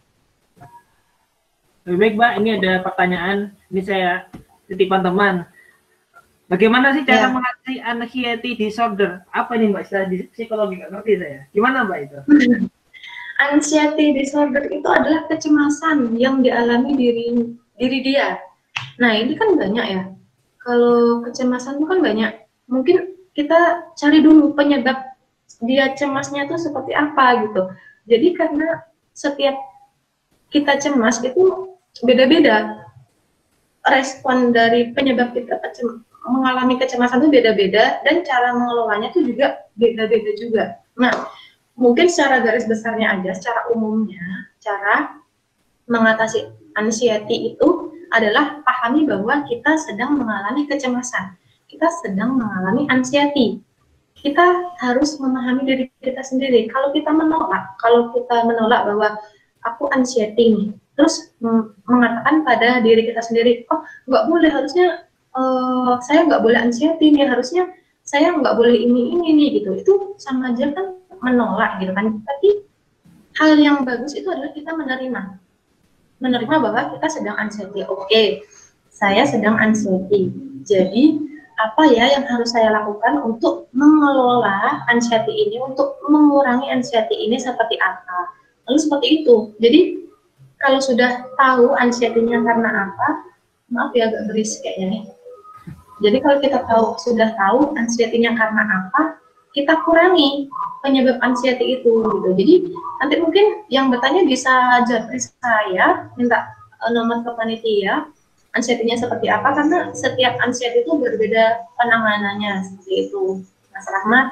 Lebih baik Mbak, ini ada pertanyaan, ini saya titipan teman. Bagaimana sih cara ya. mengatasi anxiety disorder? Apa ini Mbak, istilah di psikologi nggak ngerti saya. Gimana Mbak itu? Anxiety disorder itu adalah kecemasan yang dialami diri diri dia. Nah ini kan banyak ya. Kalau kecemasan itu kan banyak. Mungkin kita cari dulu penyebab dia cemasnya itu seperti apa gitu. Jadi karena setiap kita cemas itu beda-beda. Respon dari penyebab kita kecem mengalami kecemasan itu beda-beda, dan cara mengelolanya itu juga beda-beda juga. Nah, mungkin secara garis besarnya aja, secara umumnya, cara mengatasi anxiety itu adalah pahami bahwa kita sedang mengalami kecemasan. Kita sedang mengalami anxiety. Kita harus memahami diri kita sendiri. Kalau kita menolak, kalau kita menolak bahwa aku anxiety nih, terus mengatakan pada diri kita sendiri, oh nggak boleh, harusnya uh, saya nggak boleh anxiety nih, harusnya saya nggak boleh ini ini nih gitu. Itu sama aja kan menolak gitu kan. Tapi hal yang bagus itu adalah kita menerima, menerima bahwa kita sedang anxiety. Oke, okay, saya sedang anxiety. Jadi apa ya yang harus saya lakukan untuk mengelola anxiety ini, untuk mengurangi anxiety ini seperti apa? Lalu seperti itu. Jadi kalau sudah tahu anxiety-nya karena apa, maaf ya agak berisik kayaknya nih. Jadi kalau kita tahu, sudah tahu anxiety-nya karena apa, kita kurangi penyebab anxiety itu gitu. Jadi nanti mungkin yang bertanya bisa japri saya, minta nomor ke panitia, anxiety-nya seperti apa, karena setiap anxiety itu berbeda penanganannya, seperti itu. Mas Rahmat.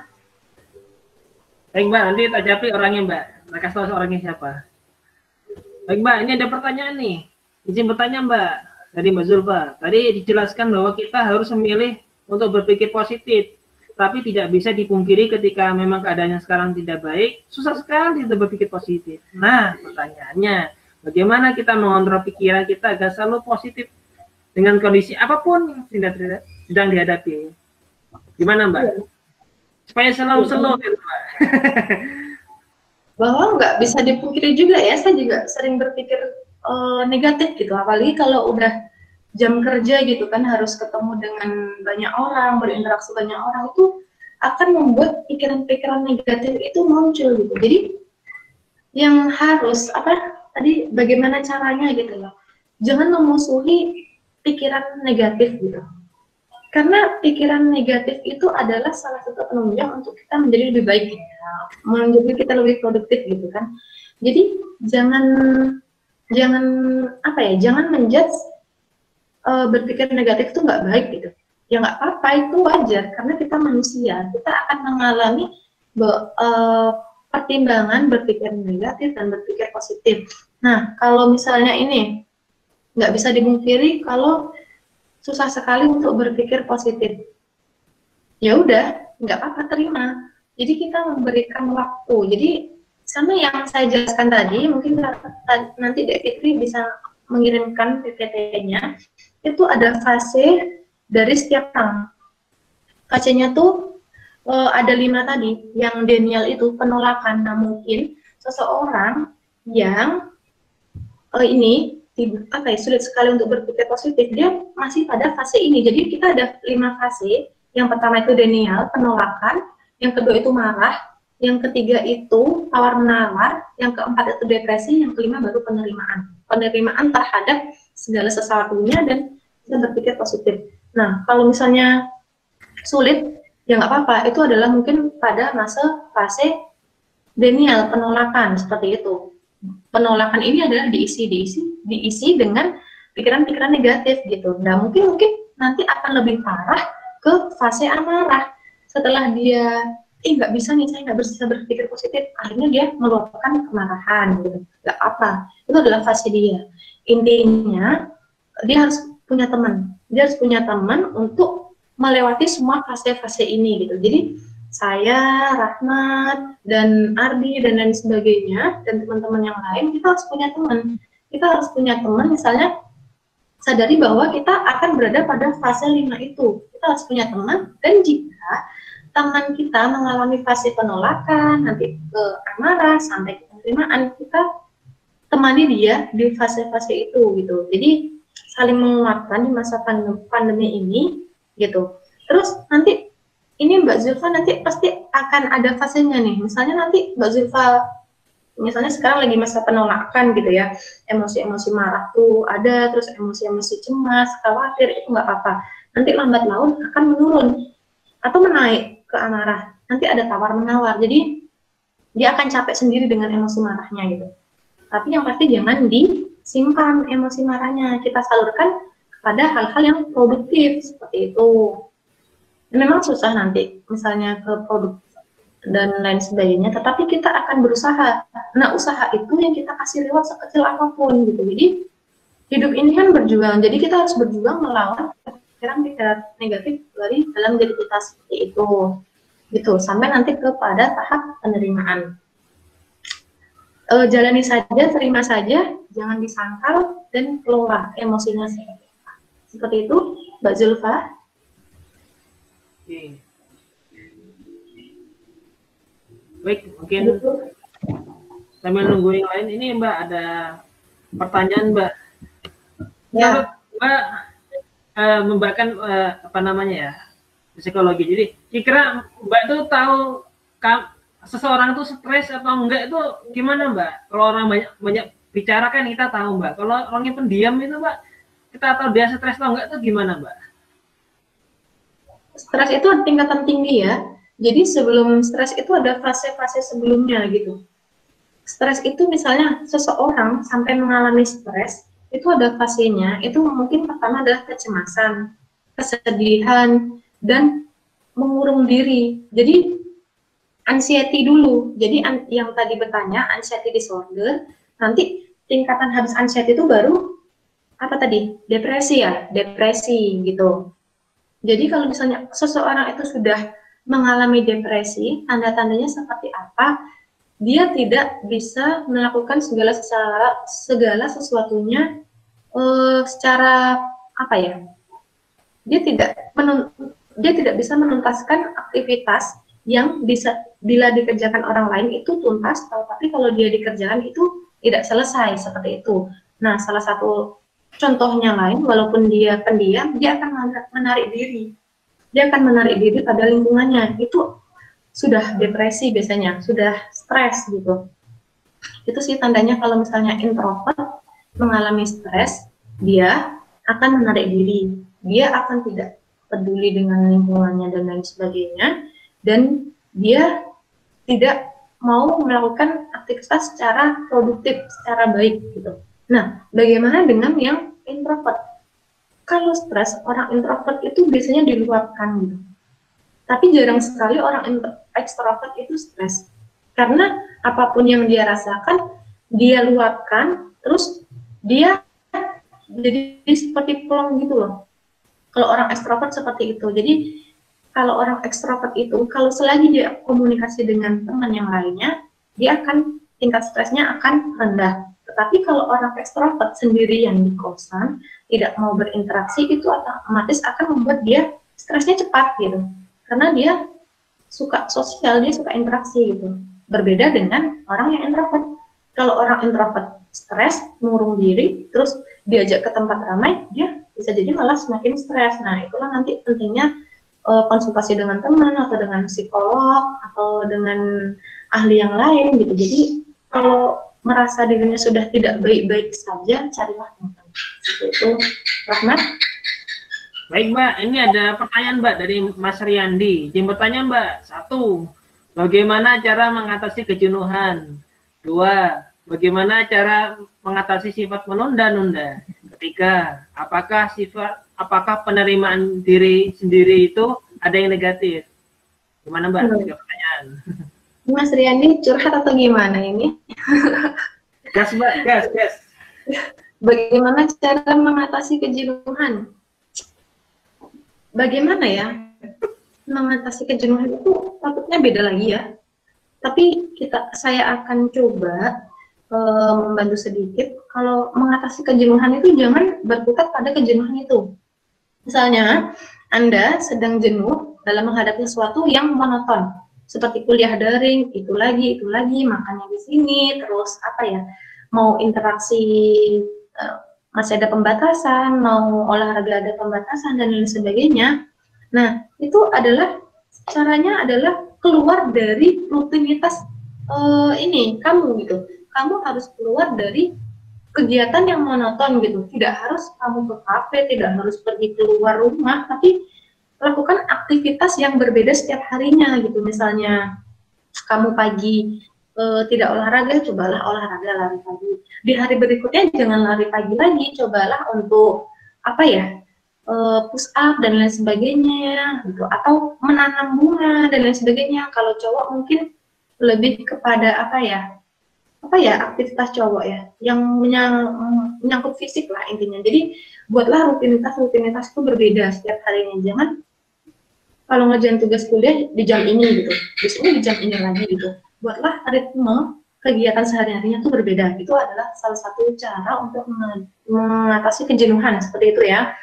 Baik Mbak, nanti tak japri orangnya Mbak. Mereka tahu orangnya siapa. Baik Mbak, ini ada pertanyaan nih. Izin bertanya Mbak, dari Mbak Zulfa. Tadi dijelaskan bahwa kita harus memilih untuk berpikir positif, tapi tidak bisa dipungkiri ketika memang keadaannya sekarang tidak baik, susah sekali untuk berpikir positif. Nah, pertanyaannya, bagaimana kita mengontrol pikiran kita agar selalu positif dengan kondisi apapun yang sedang dihadapi? Gimana Mbak? Supaya selalu selalu gitu Mbak. Bahwa nggak bisa dipungkiri juga ya, saya juga sering berpikir uh, negatif gitu, apalagi kalau udah jam kerja gitu kan, harus ketemu dengan banyak orang, berinteraksi banyak orang, itu akan membuat pikiran-pikiran negatif itu muncul gitu. Jadi yang harus apa tadi, bagaimana caranya gitu loh, jangan memusuhi pikiran negatif gitu, karena pikiran negatif itu adalah salah satu penunjang untuk kita menjadi lebih baik, ya. Menjadi kita lebih produktif gitu kan. Jadi jangan jangan apa ya, jangan menjudge uh, berpikir negatif itu nggak baik gitu. Ya nggak apa-apa, itu wajar karena kita manusia, kita akan mengalami be, uh, pertimbangan berpikir negatif dan berpikir positif. Nah, kalau misalnya ini nggak bisa dimungkiri kalau susah sekali untuk berpikir positif, ya udah nggak apa-apa, terima. Jadi kita memberikan waktu. Jadi sama yang saya jelaskan tadi, mungkin nanti Dek Fitri bisa mengirimkan P P T-nya. Itu ada fase dari setiap orang. Fasenya tuh e, ada lima tadi. Yang denial itu penolakan. Nah mungkin seseorang yang e, ini apa ya, sulit sekali untuk berpikir positif, dia masih pada fase ini. Jadi kita ada lima fase. Yang pertama itu denial, penolakan. Yang kedua itu marah. Yang ketiga itu tawar-menawar. Yang keempat itu depresi. Yang kelima baru penerimaan. Penerimaan terhadap segala sesuatunya dan bisa berpikir positif. Nah, kalau misalnya sulit, ya nggak apa-apa. Itu adalah mungkin pada masa fase denial, penolakan, seperti itu. Penolakan ini adalah diisi, diisi, diisi dengan pikiran-pikiran negatif gitu. Nah, mungkin mungkin nanti akan lebih parah ke fase amarah. Setelah dia, eh nggak bisa nih, saya nggak bisa berpikir positif, akhirnya dia meluapkan kemarahan gitu. Nggak apa, itu adalah fase dia. Intinya, dia harus punya teman. Dia harus punya teman untuk melewati semua fase-fase ini gitu. Jadi saya, Rahmat, dan Ardi, dan lain sebagainya, dan teman-teman yang lain, kita harus punya teman. Kita harus punya teman, misalnya, sadari bahwa kita akan berada pada fase lima itu. Kita harus punya teman, dan jika teman kita mengalami fase penolakan, nanti ke amarah, sampai ke penerimaan, kita temani dia di fase-fase itu, gitu. Jadi, saling menguatkan di masa pandemi ini, gitu. Terus, nanti, ini Mbak Zulfa nanti pasti akan ada fasenya nih. Misalnya nanti Mbak Zulfa, misalnya sekarang lagi masa penolakan gitu ya, emosi-emosi marah tuh ada, terus emosi-emosi cemas, khawatir, itu nggak apa-apa. Nanti lambat laun akan menurun atau menaik ke amarah. Nanti ada tawar-menawar. Jadi dia akan capek sendiri dengan emosi marahnya gitu. Tapi yang pasti jangan disimpan emosi marahnya. Kita salurkan kepada hal-hal yang produktif seperti itu. Memang susah nanti, misalnya ke produk dan lain sebagainya, tetapi kita akan berusaha. Nah, usaha itu yang kita kasih lewat sekecil apapun gitu. Jadi, hidup ini kan berjuang, jadi kita harus berjuang melawan pikiran-pikiran negatif dari dalam diri kita seperti itu. Gitu, sampai nanti kepada tahap penerimaan. E, jalani saja, terima saja, jangan disangkal, dan kelola emosinya. Seperti itu, Mbak Zulfa. Oke. Baik, mungkin sambil nunggu yang lain, ini Mbak ada pertanyaan Mbak. Ya. Mbak uh, membahkan uh, apa namanya ya, psikologi. Jadi kira Mbak tuh tahu kam, seseorang tuh stres atau enggak itu gimana Mbak? Kalau orang banyak banyak bicara kan kita tahu Mbak. Kalau orangnya pendiam itu Mbak, kita tahu dia stres atau enggak itu gimana Mbak? Stres itu ada tingkatan tinggi ya. Jadi sebelum stres itu ada fase-fase sebelumnya gitu. Stres itu misalnya seseorang sampai mengalami stres, itu ada fasenya. Itu mungkin pertama adalah kecemasan, kesedihan, dan mengurung diri. Jadi anxiety dulu. Jadi yang tadi bertanya anxiety disorder, nanti tingkatan habis anxiety itu baru apa tadi? Depresi ya, depresi gitu. Jadi kalau misalnya seseorang itu sudah mengalami depresi, tanda-tandanya seperti apa? Dia tidak bisa melakukan segala secara, segala sesuatunya uh, secara apa ya? Dia tidak menun, dia tidak bisa menuntaskan aktivitas yang bisa bila dikerjakan orang lain itu tuntas, tapi kalau dia dikerjakan itu tidak selesai seperti itu. Nah, salah satu contohnya lain, walaupun dia pendiam, dia akan menarik diri. Dia akan menarik diri pada lingkungannya. Itu sudah depresi biasanya, sudah stres gitu. Itu sih tandanya kalau misalnya introvert mengalami stres, dia akan menarik diri. Dia akan tidak peduli dengan lingkungannya dan lain sebagainya. Dan dia tidak mau melakukan aktivitas secara produktif, secara baik gitu. Nah, bagaimana dengan yang introvert? kalau stres orang introvert itu biasanya diluapkan gitu. Tapi jarang sekali orang ekstrovert itu stres. Karena apapun yang dia rasakan, dia luapkan, terus dia jadi seperti plong gitu loh. Kalau orang ekstrovert seperti itu. Jadi kalau orang ekstrovert itu, kalau selagi dia komunikasi dengan teman yang lainnya, dia akan tingkat stresnya akan rendah. Tetapi kalau orang ekstrovert sendirian di kosan, tidak mau berinteraksi, itu otomatis akan membuat dia stresnya cepat gitu. Karena dia suka sosial, dia suka interaksi gitu. Berbeda dengan orang yang introvert. Kalau orang introvert stres, mengurung diri, terus diajak ke tempat ramai, dia bisa jadi malah semakin stres. Nah, itulah nanti pentingnya uh, konsultasi dengan teman atau dengan psikolog atau dengan ahli yang lain gitu. Jadi kalau merasa dirinya sudah tidak baik-baik saja, carilah teman. Itu Rahmat. Baik Mbak, ini ada pertanyaan Mbak dari Mas Riyandi. Izin bertanya Mbak, satu, bagaimana cara mengatasi kejenuhan? Dua, bagaimana cara mengatasi sifat menunda-nunda? Ketiga, apakah sifat, apakah penerimaan diri sendiri itu ada yang negatif? Gimana Mbak? Hmm. Tiga pertanyaan. Mas Riyandi curhat atau gimana ini? Gas Mbak, gas, gas. Bagaimana cara mengatasi kejenuhan? Bagaimana ya mengatasi kejenuhan itu takutnya beda lagi ya. Tapi kita saya akan coba e, membantu sedikit. Kalau mengatasi kejenuhan itu jangan berkutat pada kejenuhan itu. Misalnya Anda sedang jenuh dalam menghadapi sesuatu yang monoton, seperti kuliah daring, itu lagi, itu lagi, makannya di sini, terus apa ya, mau interaksi e, masih ada pembatasan, mau olahraga ada pembatasan, dan lain sebagainya. Nah, itu adalah, caranya adalah keluar dari rutinitas uh, ini, kamu gitu. Kamu harus keluar dari kegiatan yang monoton gitu. Tidak harus kamu ke kafe, tidak harus pergi keluar rumah, tapi lakukan aktivitas yang berbeda setiap harinya gitu. Misalnya, kamu pagi Uh, tidak olahraga, cobalah olahraga lari pagi. Di hari berikutnya jangan lari pagi lagi, cobalah untuk apa ya, uh, push up dan lain sebagainya, gitu. Atau menanam bunga dan lain sebagainya. Kalau cowok mungkin lebih kepada apa ya, apa ya aktivitas cowok ya, yang menyang, menyangkut fisik lah intinya. Jadi buatlah rutinitas-rutinitas itu berbeda setiap harinya. Jangan kalau ngerjain tugas kuliah di jam ini gitu, besoknya di jam ini lagi gitu. Buatlah ritme kegiatan sehari-harinya itu berbeda. Itu adalah salah satu cara untuk mengatasi kejenuhan seperti itu ya.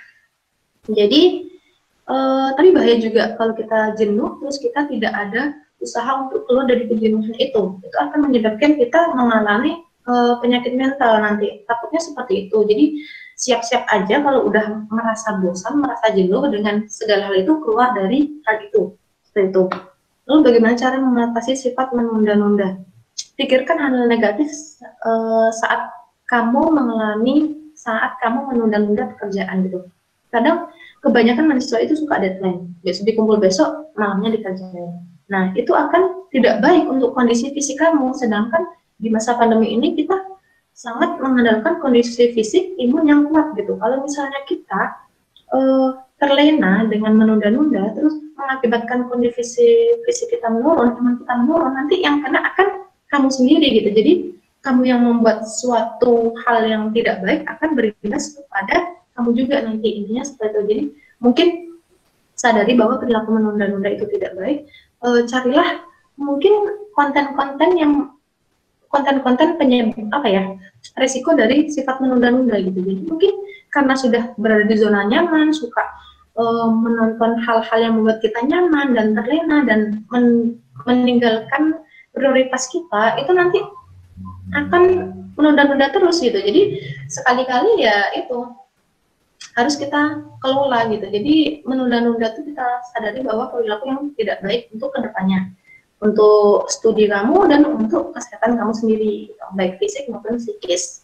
Jadi, eh, tapi bahaya juga kalau kita jenuh terus kita tidak ada usaha untuk keluar dari kejenuhan itu. Itu akan menyebabkan kita mengalami eh, penyakit mental nanti. Takutnya seperti itu. Jadi siap-siap aja kalau udah merasa bosan, merasa jenuh dengan segala hal itu, keluar dari hal itu. Seperti itu. Lalu bagaimana cara mengatasi sifat menunda-nunda? Pikirkan hal negatif uh, saat kamu mengalami, saat kamu menunda-nunda pekerjaan gitu. Kadang kebanyakan mahasiswa itu suka deadline. Besok dikumpul besok, malamnya dikerjain. Nah, itu akan tidak baik untuk kondisi fisik kamu. Sedangkan di masa pandemi ini kita sangat mengandalkan kondisi fisik imun yang kuat gitu. Kalau misalnya kita uh, terlena dengan menunda-nunda, terus mengakibatkan kondisi fisik kita menurun, imun kita menurun, nanti yang kena akan kamu sendiri gitu. Jadi kamu yang membuat suatu hal yang tidak baik akan berimbas kepada kamu juga nanti, intinya seperti itu. Jadi mungkin sadari bahwa perilaku menunda-nunda itu tidak baik. E, carilah mungkin konten-konten yang konten-konten penyebab apa ya, resiko dari sifat menunda-nunda gitu. Jadi mungkin karena sudah berada di zona nyaman, suka uh, menonton hal-hal yang membuat kita nyaman dan terlena dan men meninggalkan prioritas kita, itu nanti akan menunda-nunda terus gitu. Jadi sekali-kali ya itu harus kita kelola gitu. Jadi menunda-nunda itu kita sadari bahwa perilaku yang tidak baik untuk kedepannya, untuk studi kamu dan untuk kesehatan kamu sendiri, baik fisik maupun psikis.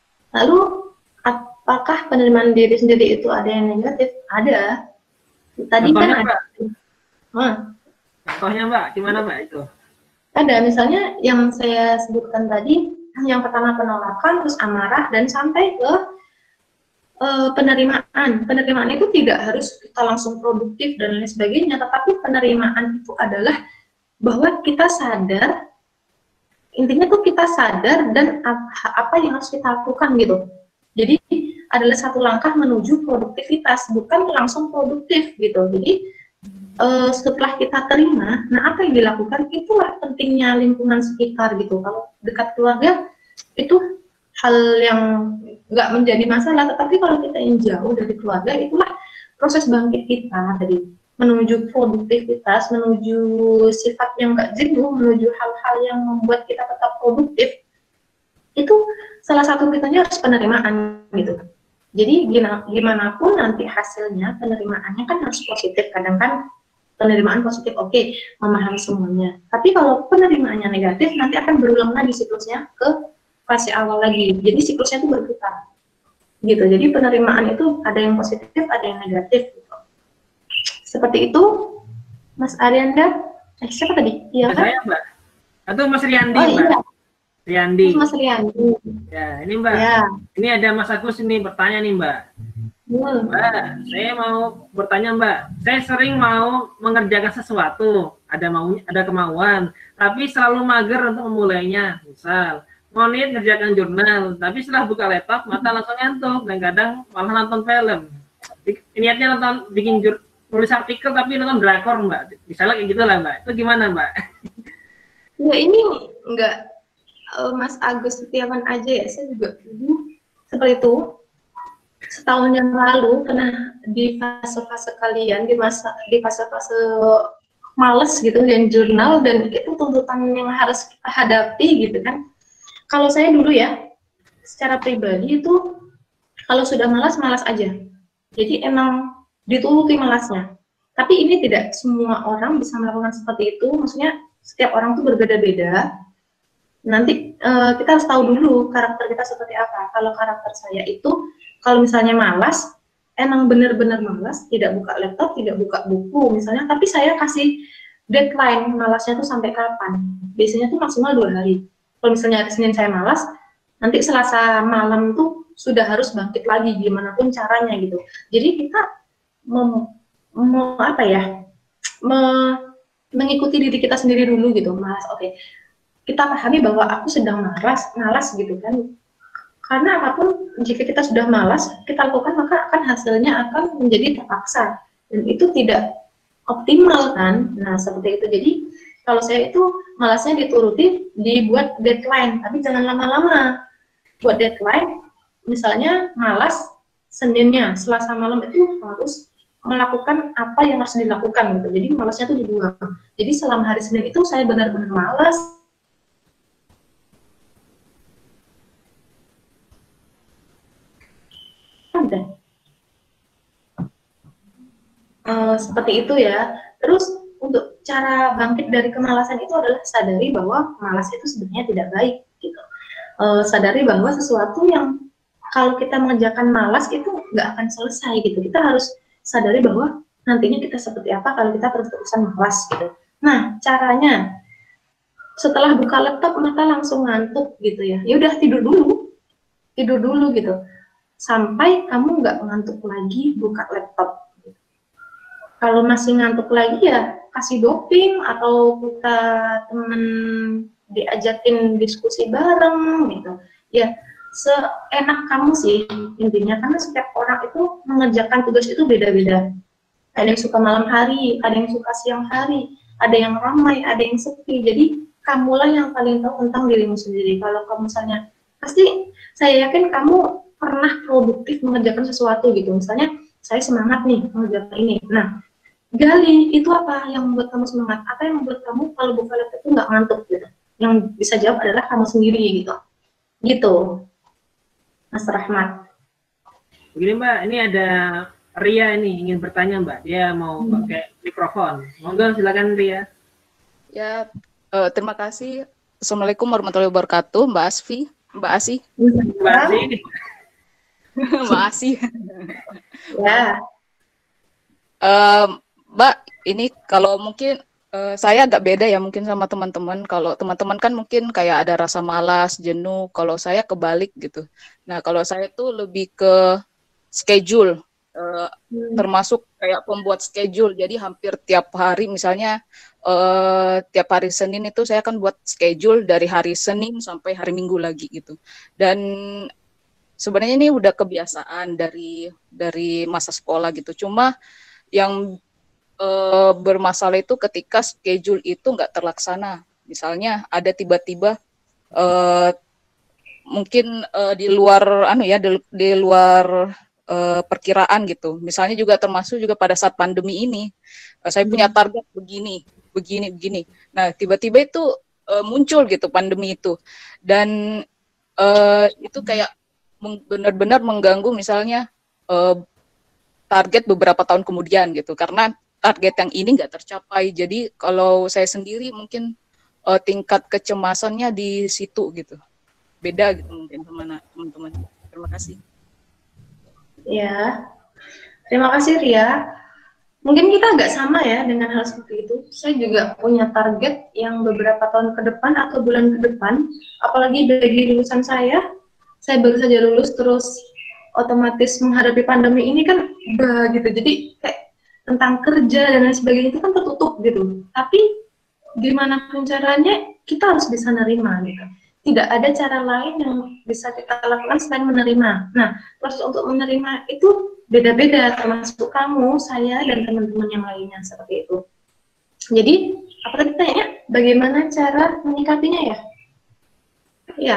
Lalu apakah penerimaan diri sendiri itu ada yang negatif? Ada. Tadi contohnya, kan ada. Hmm. Contohnya Mbak, gimana Mbak itu? Ada, misalnya yang saya sebutkan tadi, yang pertama penolakan, terus amarah, dan sampai ke uh, penerimaan. Penerimaan itu tidak harus kita langsung produktif dan lain sebagainya, tetapi penerimaan itu adalah bahwa kita sadar, intinya tuh kita sadar dan apa yang harus kita lakukan gitu. Jadi adalah satu langkah menuju produktivitas, bukan langsung produktif gitu. Jadi uh, setelah kita terima, nah apa yang dilakukan, itulah pentingnya lingkungan sekitar gitu. Kalau dekat keluarga itu hal yang nggak menjadi masalah, tetapi kalau kita yang jauh dari keluarga, itulah proses bangkit kita tadi, menuju produktivitas, menuju sifat yang nggak jenuh, menuju hal-hal yang membuat kita tetap produktif. Itu salah satu kitanya harus penerimaan gitu. Jadi gimana, gimana pun nanti hasilnya, penerimaannya kan harus positif. Kadang kan penerimaan positif, oke, okay, memahami semuanya. Tapi kalau penerimaannya negatif, nanti akan berulang lagi siklusnya ke fase awal lagi. Jadi siklusnya itu berputar. Gitu. Jadi penerimaan itu ada yang positif, ada yang negatif. Gitu. Seperti itu, Mas Arianda. Eh, siapa tadi? Iya kan? Saya, Mbak. Atau Mas Riyandi, oh, Mbak. Iya. Riyandi. Mas Riyandi. Ya, ini Mbak. Ya. Ini ada Mas Agus ini bertanya nih, Mbak. Hmm. Mbak, saya mau bertanya, Mbak. Saya sering mau mengerjakan sesuatu, ada mau, ada kemauan, tapi selalu mager untuk memulainya. Misal, mau niat ngerjakan jurnal, tapi setelah buka laptop mata langsung ngantuk dan kadang malah nonton film. Niatnya nonton bikin jurnal, nulis artikel tapi nonton drakor, Mbak. Misalnya kayak gitu lah, Mbak. Itu gimana, Mbak? Ya ini enggak uh, Mas Agus Setiawan aja ya, saya juga dulu seperti itu. Setahun yang lalu pernah di fase-fase kalian, di masa di fase-fase males gitu yang jurnal, dan itu tuntutan yang harus kita hadapi gitu kan. Kalau saya dulu ya, secara pribadi itu kalau sudah malas, malas aja. Jadi emang dituruti malasnya. Tapi ini tidak semua orang bisa melakukan seperti itu. Maksudnya setiap orang tuh berbeda-beda. Nanti uh, kita harus tahu dulu karakter kita seperti apa. Kalau karakter saya itu, kalau misalnya malas, emang benar-benar malas, tidak buka laptop, tidak buka buku misalnya, tapi saya kasih deadline malasnya tuh sampai kapan. Biasanya tuh maksimal dua hari. Kalau misalnya hari Senin saya malas, nanti Selasa malam tuh sudah harus bangkit lagi, gimana pun caranya gitu. Jadi kita mem, mem, apa ya, me, mengikuti diri kita sendiri dulu gitu, malas. Oke, okay. Kita pahami bahwa aku sedang malas, malas gitu kan. Karena apapun, jika kita sudah malas, kita lakukan, maka akan hasilnya akan menjadi terpaksa. Dan itu tidak optimal kan. Nah, seperti itu. Jadi, kalau saya itu malasnya dituruti, dibuat deadline. Tapi jangan lama-lama. Buat deadline, misalnya malas, Seninnya, Selasa malam itu harus melakukan apa yang harus dilakukan. Gitu. Jadi, malasnya itu dibuang. Jadi, selama hari Senin itu saya benar-benar malas. Uh, seperti itu ya. Terus untuk cara bangkit dari kemalasan itu adalah sadari bahwa malas itu sebenarnya tidak baik gitu. Uh, sadari bahwa sesuatu yang kalau kita mengerjakan malas itu nggak akan selesai gitu. Kita harus sadari bahwa nantinya kita seperti apa kalau kita terus-terusan malas gitu. Nah, caranya setelah buka laptop mata langsung ngantuk gitu ya. Ya udah tidur dulu. Tidur dulu gitu. Sampai kamu nggak ngantuk lagi buka laptop. Kalau masih ngantuk lagi ya kasih doping atau kita temen diajakin diskusi bareng gitu. Ya seenak kamu sih intinya, karena setiap orang itu mengerjakan tugas itu beda-beda. Ada yang suka malam hari, ada yang suka siang hari, ada yang ramai, ada yang sepi. Jadi kamulah yang paling tahu tentang dirimu sendiri. Kalau kamu misalnya, pasti saya yakin kamu pernah produktif mengerjakan sesuatu gitu. Misalnya saya semangat nih mengerjakan ini. Nah, gali itu apa yang membuat kamu semangat, apa yang membuat kamu kalau buka laptop itu nggak ngantuk gitu. Yang bisa jawab adalah kamu sendiri gitu. Gitu, Mas Rahmat. Begini Mbak, ini ada Ria ini ingin bertanya Mbak, dia mau Hmm. pakai mikrofon. Monggo silakan Ria. Ya, uh, terima kasih. Assalamualaikum warahmatullahi wabarakatuh, Mbak Asfi, Mbak Asi, Mbak Asi. Mbak Asi. Ya. Um, Mbak, ini kalau mungkin uh, saya agak beda ya mungkin sama teman-teman. Kalau teman-teman kan mungkin kayak ada rasa malas, jenuh. Kalau saya kebalik gitu. Nah, kalau saya tuh lebih ke schedule, uh, Hmm. termasuk kayak pembuat schedule. Jadi hampir tiap hari, misalnya uh, tiap hari Senin itu saya akan buat schedule dari hari Senin sampai hari Minggu lagi gitu. Dan sebenarnya ini udah kebiasaan dari dari masa sekolah gitu. Cuma yang uh, bermasalah itu ketika schedule itu nggak terlaksana. Misalnya ada tiba-tiba uh, mungkin uh, di luar anu ya di, di luar uh, perkiraan gitu. Misalnya juga termasuk juga pada saat pandemi ini, uh, saya punya target begini, begini, begini. Nah tiba-tiba itu uh, muncul gitu pandemi itu, dan uh, itu kayak meng- benar-benar mengganggu misalnya uh, target beberapa tahun kemudian gitu, karena target yang ini nggak tercapai. Jadi kalau saya sendiri mungkin uh, tingkat kecemasannya di situ gitu. Beda gitu mungkin teman-teman. Terima kasih. Ya, terima kasih Ria. Mungkin kita agak sama ya dengan hal seperti itu. Saya juga punya target yang beberapa tahun ke depan atau bulan ke depan. Apalagi bagi lulusan saya, saya baru saja lulus terus otomatis menghadapi pandemi ini kan udah gitu. Jadi kayak tentang kerja dan lain sebagainya itu kan tertutup gitu. Tapi gimana pun caranya kita harus bisa nerima gitu. Tidak ada cara lain yang bisa kita lakukan selain menerima. Nah, proses untuk menerima itu beda-beda, termasuk kamu, saya, dan teman-teman yang lainnya seperti itu. Jadi, apa tadi tanya? Bagaimana cara menyikapinya ya? Iya.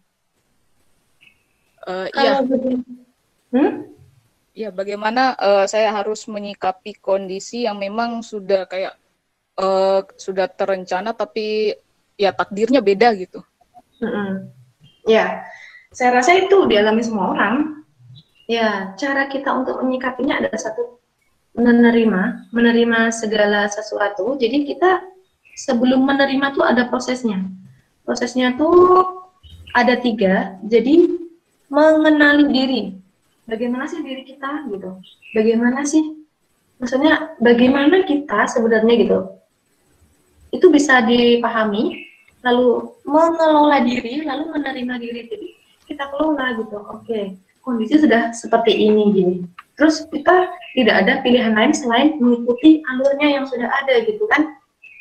Uh, iya. Hmm? Ya, bagaimana uh, saya harus menyikapi kondisi yang memang sudah kayak uh, sudah terencana, tapi ya takdirnya beda gitu. Mm-mm. Ya, saya rasa itu dialami semua orang. Ya, cara kita untuk menyikapinya ada satu, menerima, menerima segala sesuatu. Jadi kita sebelum menerima tuh ada prosesnya. Prosesnya tuh ada tiga. Jadi mengenali diri. Bagaimana sih diri kita gitu? Bagaimana sih? Maksudnya bagaimana kita sebenarnya gitu? Itu bisa dipahami. Lalu mengelola diri, lalu menerima diri. Jadi kita kelola gitu. Oke, kondisi sudah seperti ini gini. Terus kita tidak ada pilihan lain selain mengikuti alurnya yang sudah ada gitu kan.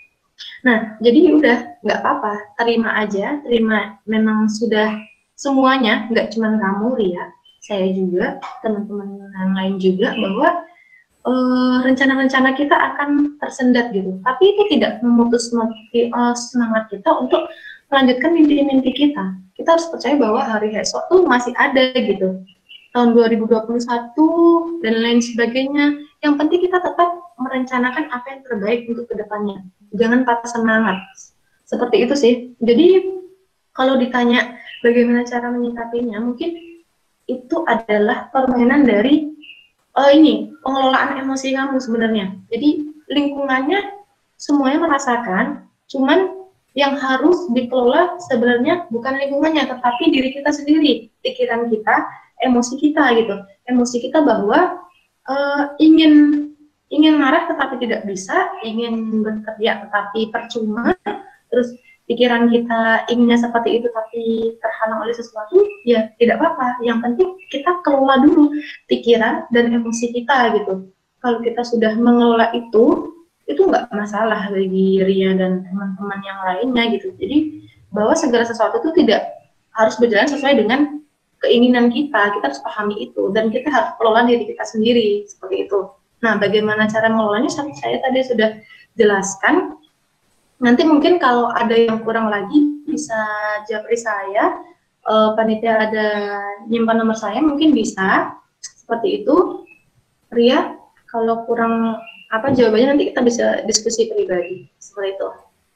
Nah, jadi udah nggak apa-apa, terima aja, terima memang sudah semuanya, nggak cuma kamu Ria, saya juga, teman-teman yang lain juga, bahwa rencana-rencana uh, kita akan tersendat gitu, tapi itu tidak memutus uh, semangat kita untuk melanjutkan mimpi-mimpi kita. Kita harus percaya bahwa hari esok tuh masih ada gitu, tahun dua ribu dua puluh satu dan lain sebagainya. Yang penting kita tetap merencanakan apa yang terbaik untuk kedepannya, jangan patah semangat. Seperti itu sih. Jadi kalau ditanya bagaimana cara menyikapinya, mungkin itu adalah permainan dari Oh ini, pengelolaan emosi kamu sebenarnya. Jadi lingkungannya semuanya merasakan, cuman yang harus dikelola sebenarnya bukan lingkungannya, tetapi diri kita sendiri, pikiran kita, emosi kita gitu. Emosi kita bahwa uh, ingin ingin marah tetapi tidak bisa, ingin bekerja tetapi percuma, terus pikiran kita inginnya seperti itu tapi terhalang oleh sesuatu, ya tidak apa-apa. Yang penting kita kelola dulu pikiran dan emosi kita gitu. Kalau kita sudah mengelola itu, itu nggak masalah bagi Ria dan teman-teman yang lainnya gitu. Jadi bahwa segala sesuatu itu tidak harus berjalan sesuai dengan keinginan kita. Kita harus pahami itu dan kita harus kelola diri kita sendiri seperti itu. Nah, bagaimana cara mengelolanya? Saya tadi sudah jelaskan. Nanti mungkin kalau ada yang kurang lagi bisa japri saya, uh, panitia ada nyimpan nomor saya, mungkin bisa seperti itu. Ria, kalau kurang apa jawabannya nanti kita bisa diskusi pribadi seperti itu.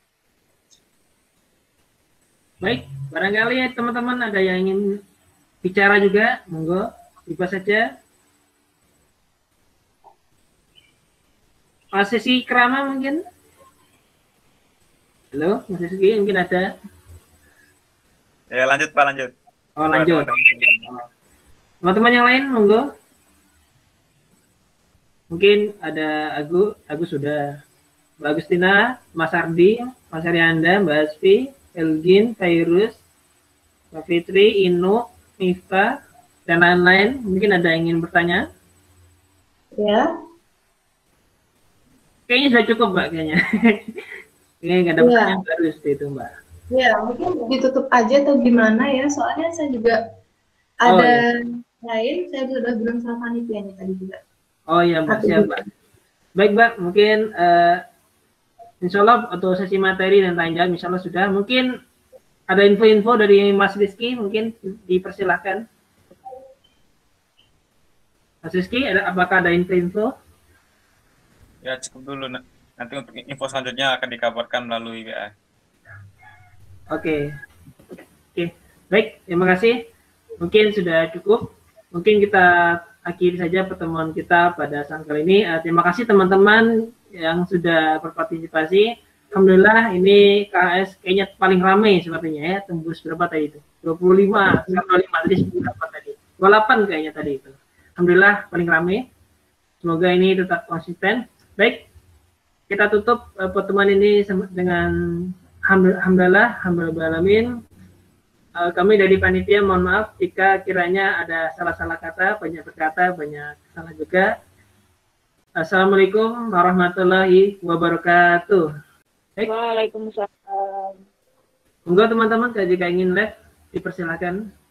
Baik, barangkali teman-teman ada yang ingin bicara juga, monggo, buka saja. Pak Sesi Krama mungkin. Halo, Mas Rizky, mungkin ada? Ya, lanjut Pak, lanjut. Oh, lanjut. Teman-teman yang lain, monggo. Mungkin ada Agus, Agus sudah. Mbak Agustina, Mas Ardi, Mas Arianda, Mbak Asfi, Elgin, Fairuz, Mbak Fitri, Inu, Miftah, dan lain-lain. Mungkin ada yang ingin bertanya? Ya. Kayaknya sudah cukup, Mbak, kayaknya. Kayaknya nggak ada Ya. pertanyaan baru seperti itu, Mbak. Ya, mungkin ditutup aja atau gimana ya, soalnya saya juga Oh, ada iya. lain, saya sudah bilang sama panitianya tadi juga. Oh iya, Mbak, Satu siap, juga. Mbak. Baik, Mbak, mungkin uh, insya Allah untuk sesi materi dan tanya jawab insya Allah sudah. Mungkin ada info-info dari Mas Rizky, mungkin dipersilahkan. Mas Rizky, ada, apakah ada info-info? Ya cukup dulu. Nanti untuk info selanjutnya akan dikabarkan melalui W A. Oke, oke, baik, terima kasih. Mungkin sudah cukup. Mungkin kita akhiri saja pertemuan kita pada saat kali ini. Uh, terima kasih teman-teman yang sudah berpartisipasi. Alhamdulillah ini K S kayaknya paling ramai sepertinya ya. Tembus berapa tadi itu? dua puluh lima, dua puluh lima tadi berapa tadi? dua puluh delapan kayaknya tadi itu. Alhamdulillah paling ramai. Semoga ini tetap konsisten. Baik, kita tutup uh, pertemuan ini dengan Alhamdulillah, Alhamdulillah. Uh, kami dari panitia mohon maaf jika kiranya ada salah-salah kata, banyak berkata, banyak salah juga. Assalamualaikum warahmatullahi wabarakatuh. Baik. Waalaikumsalam. Monggo teman-teman jika ingin live dipersilakan.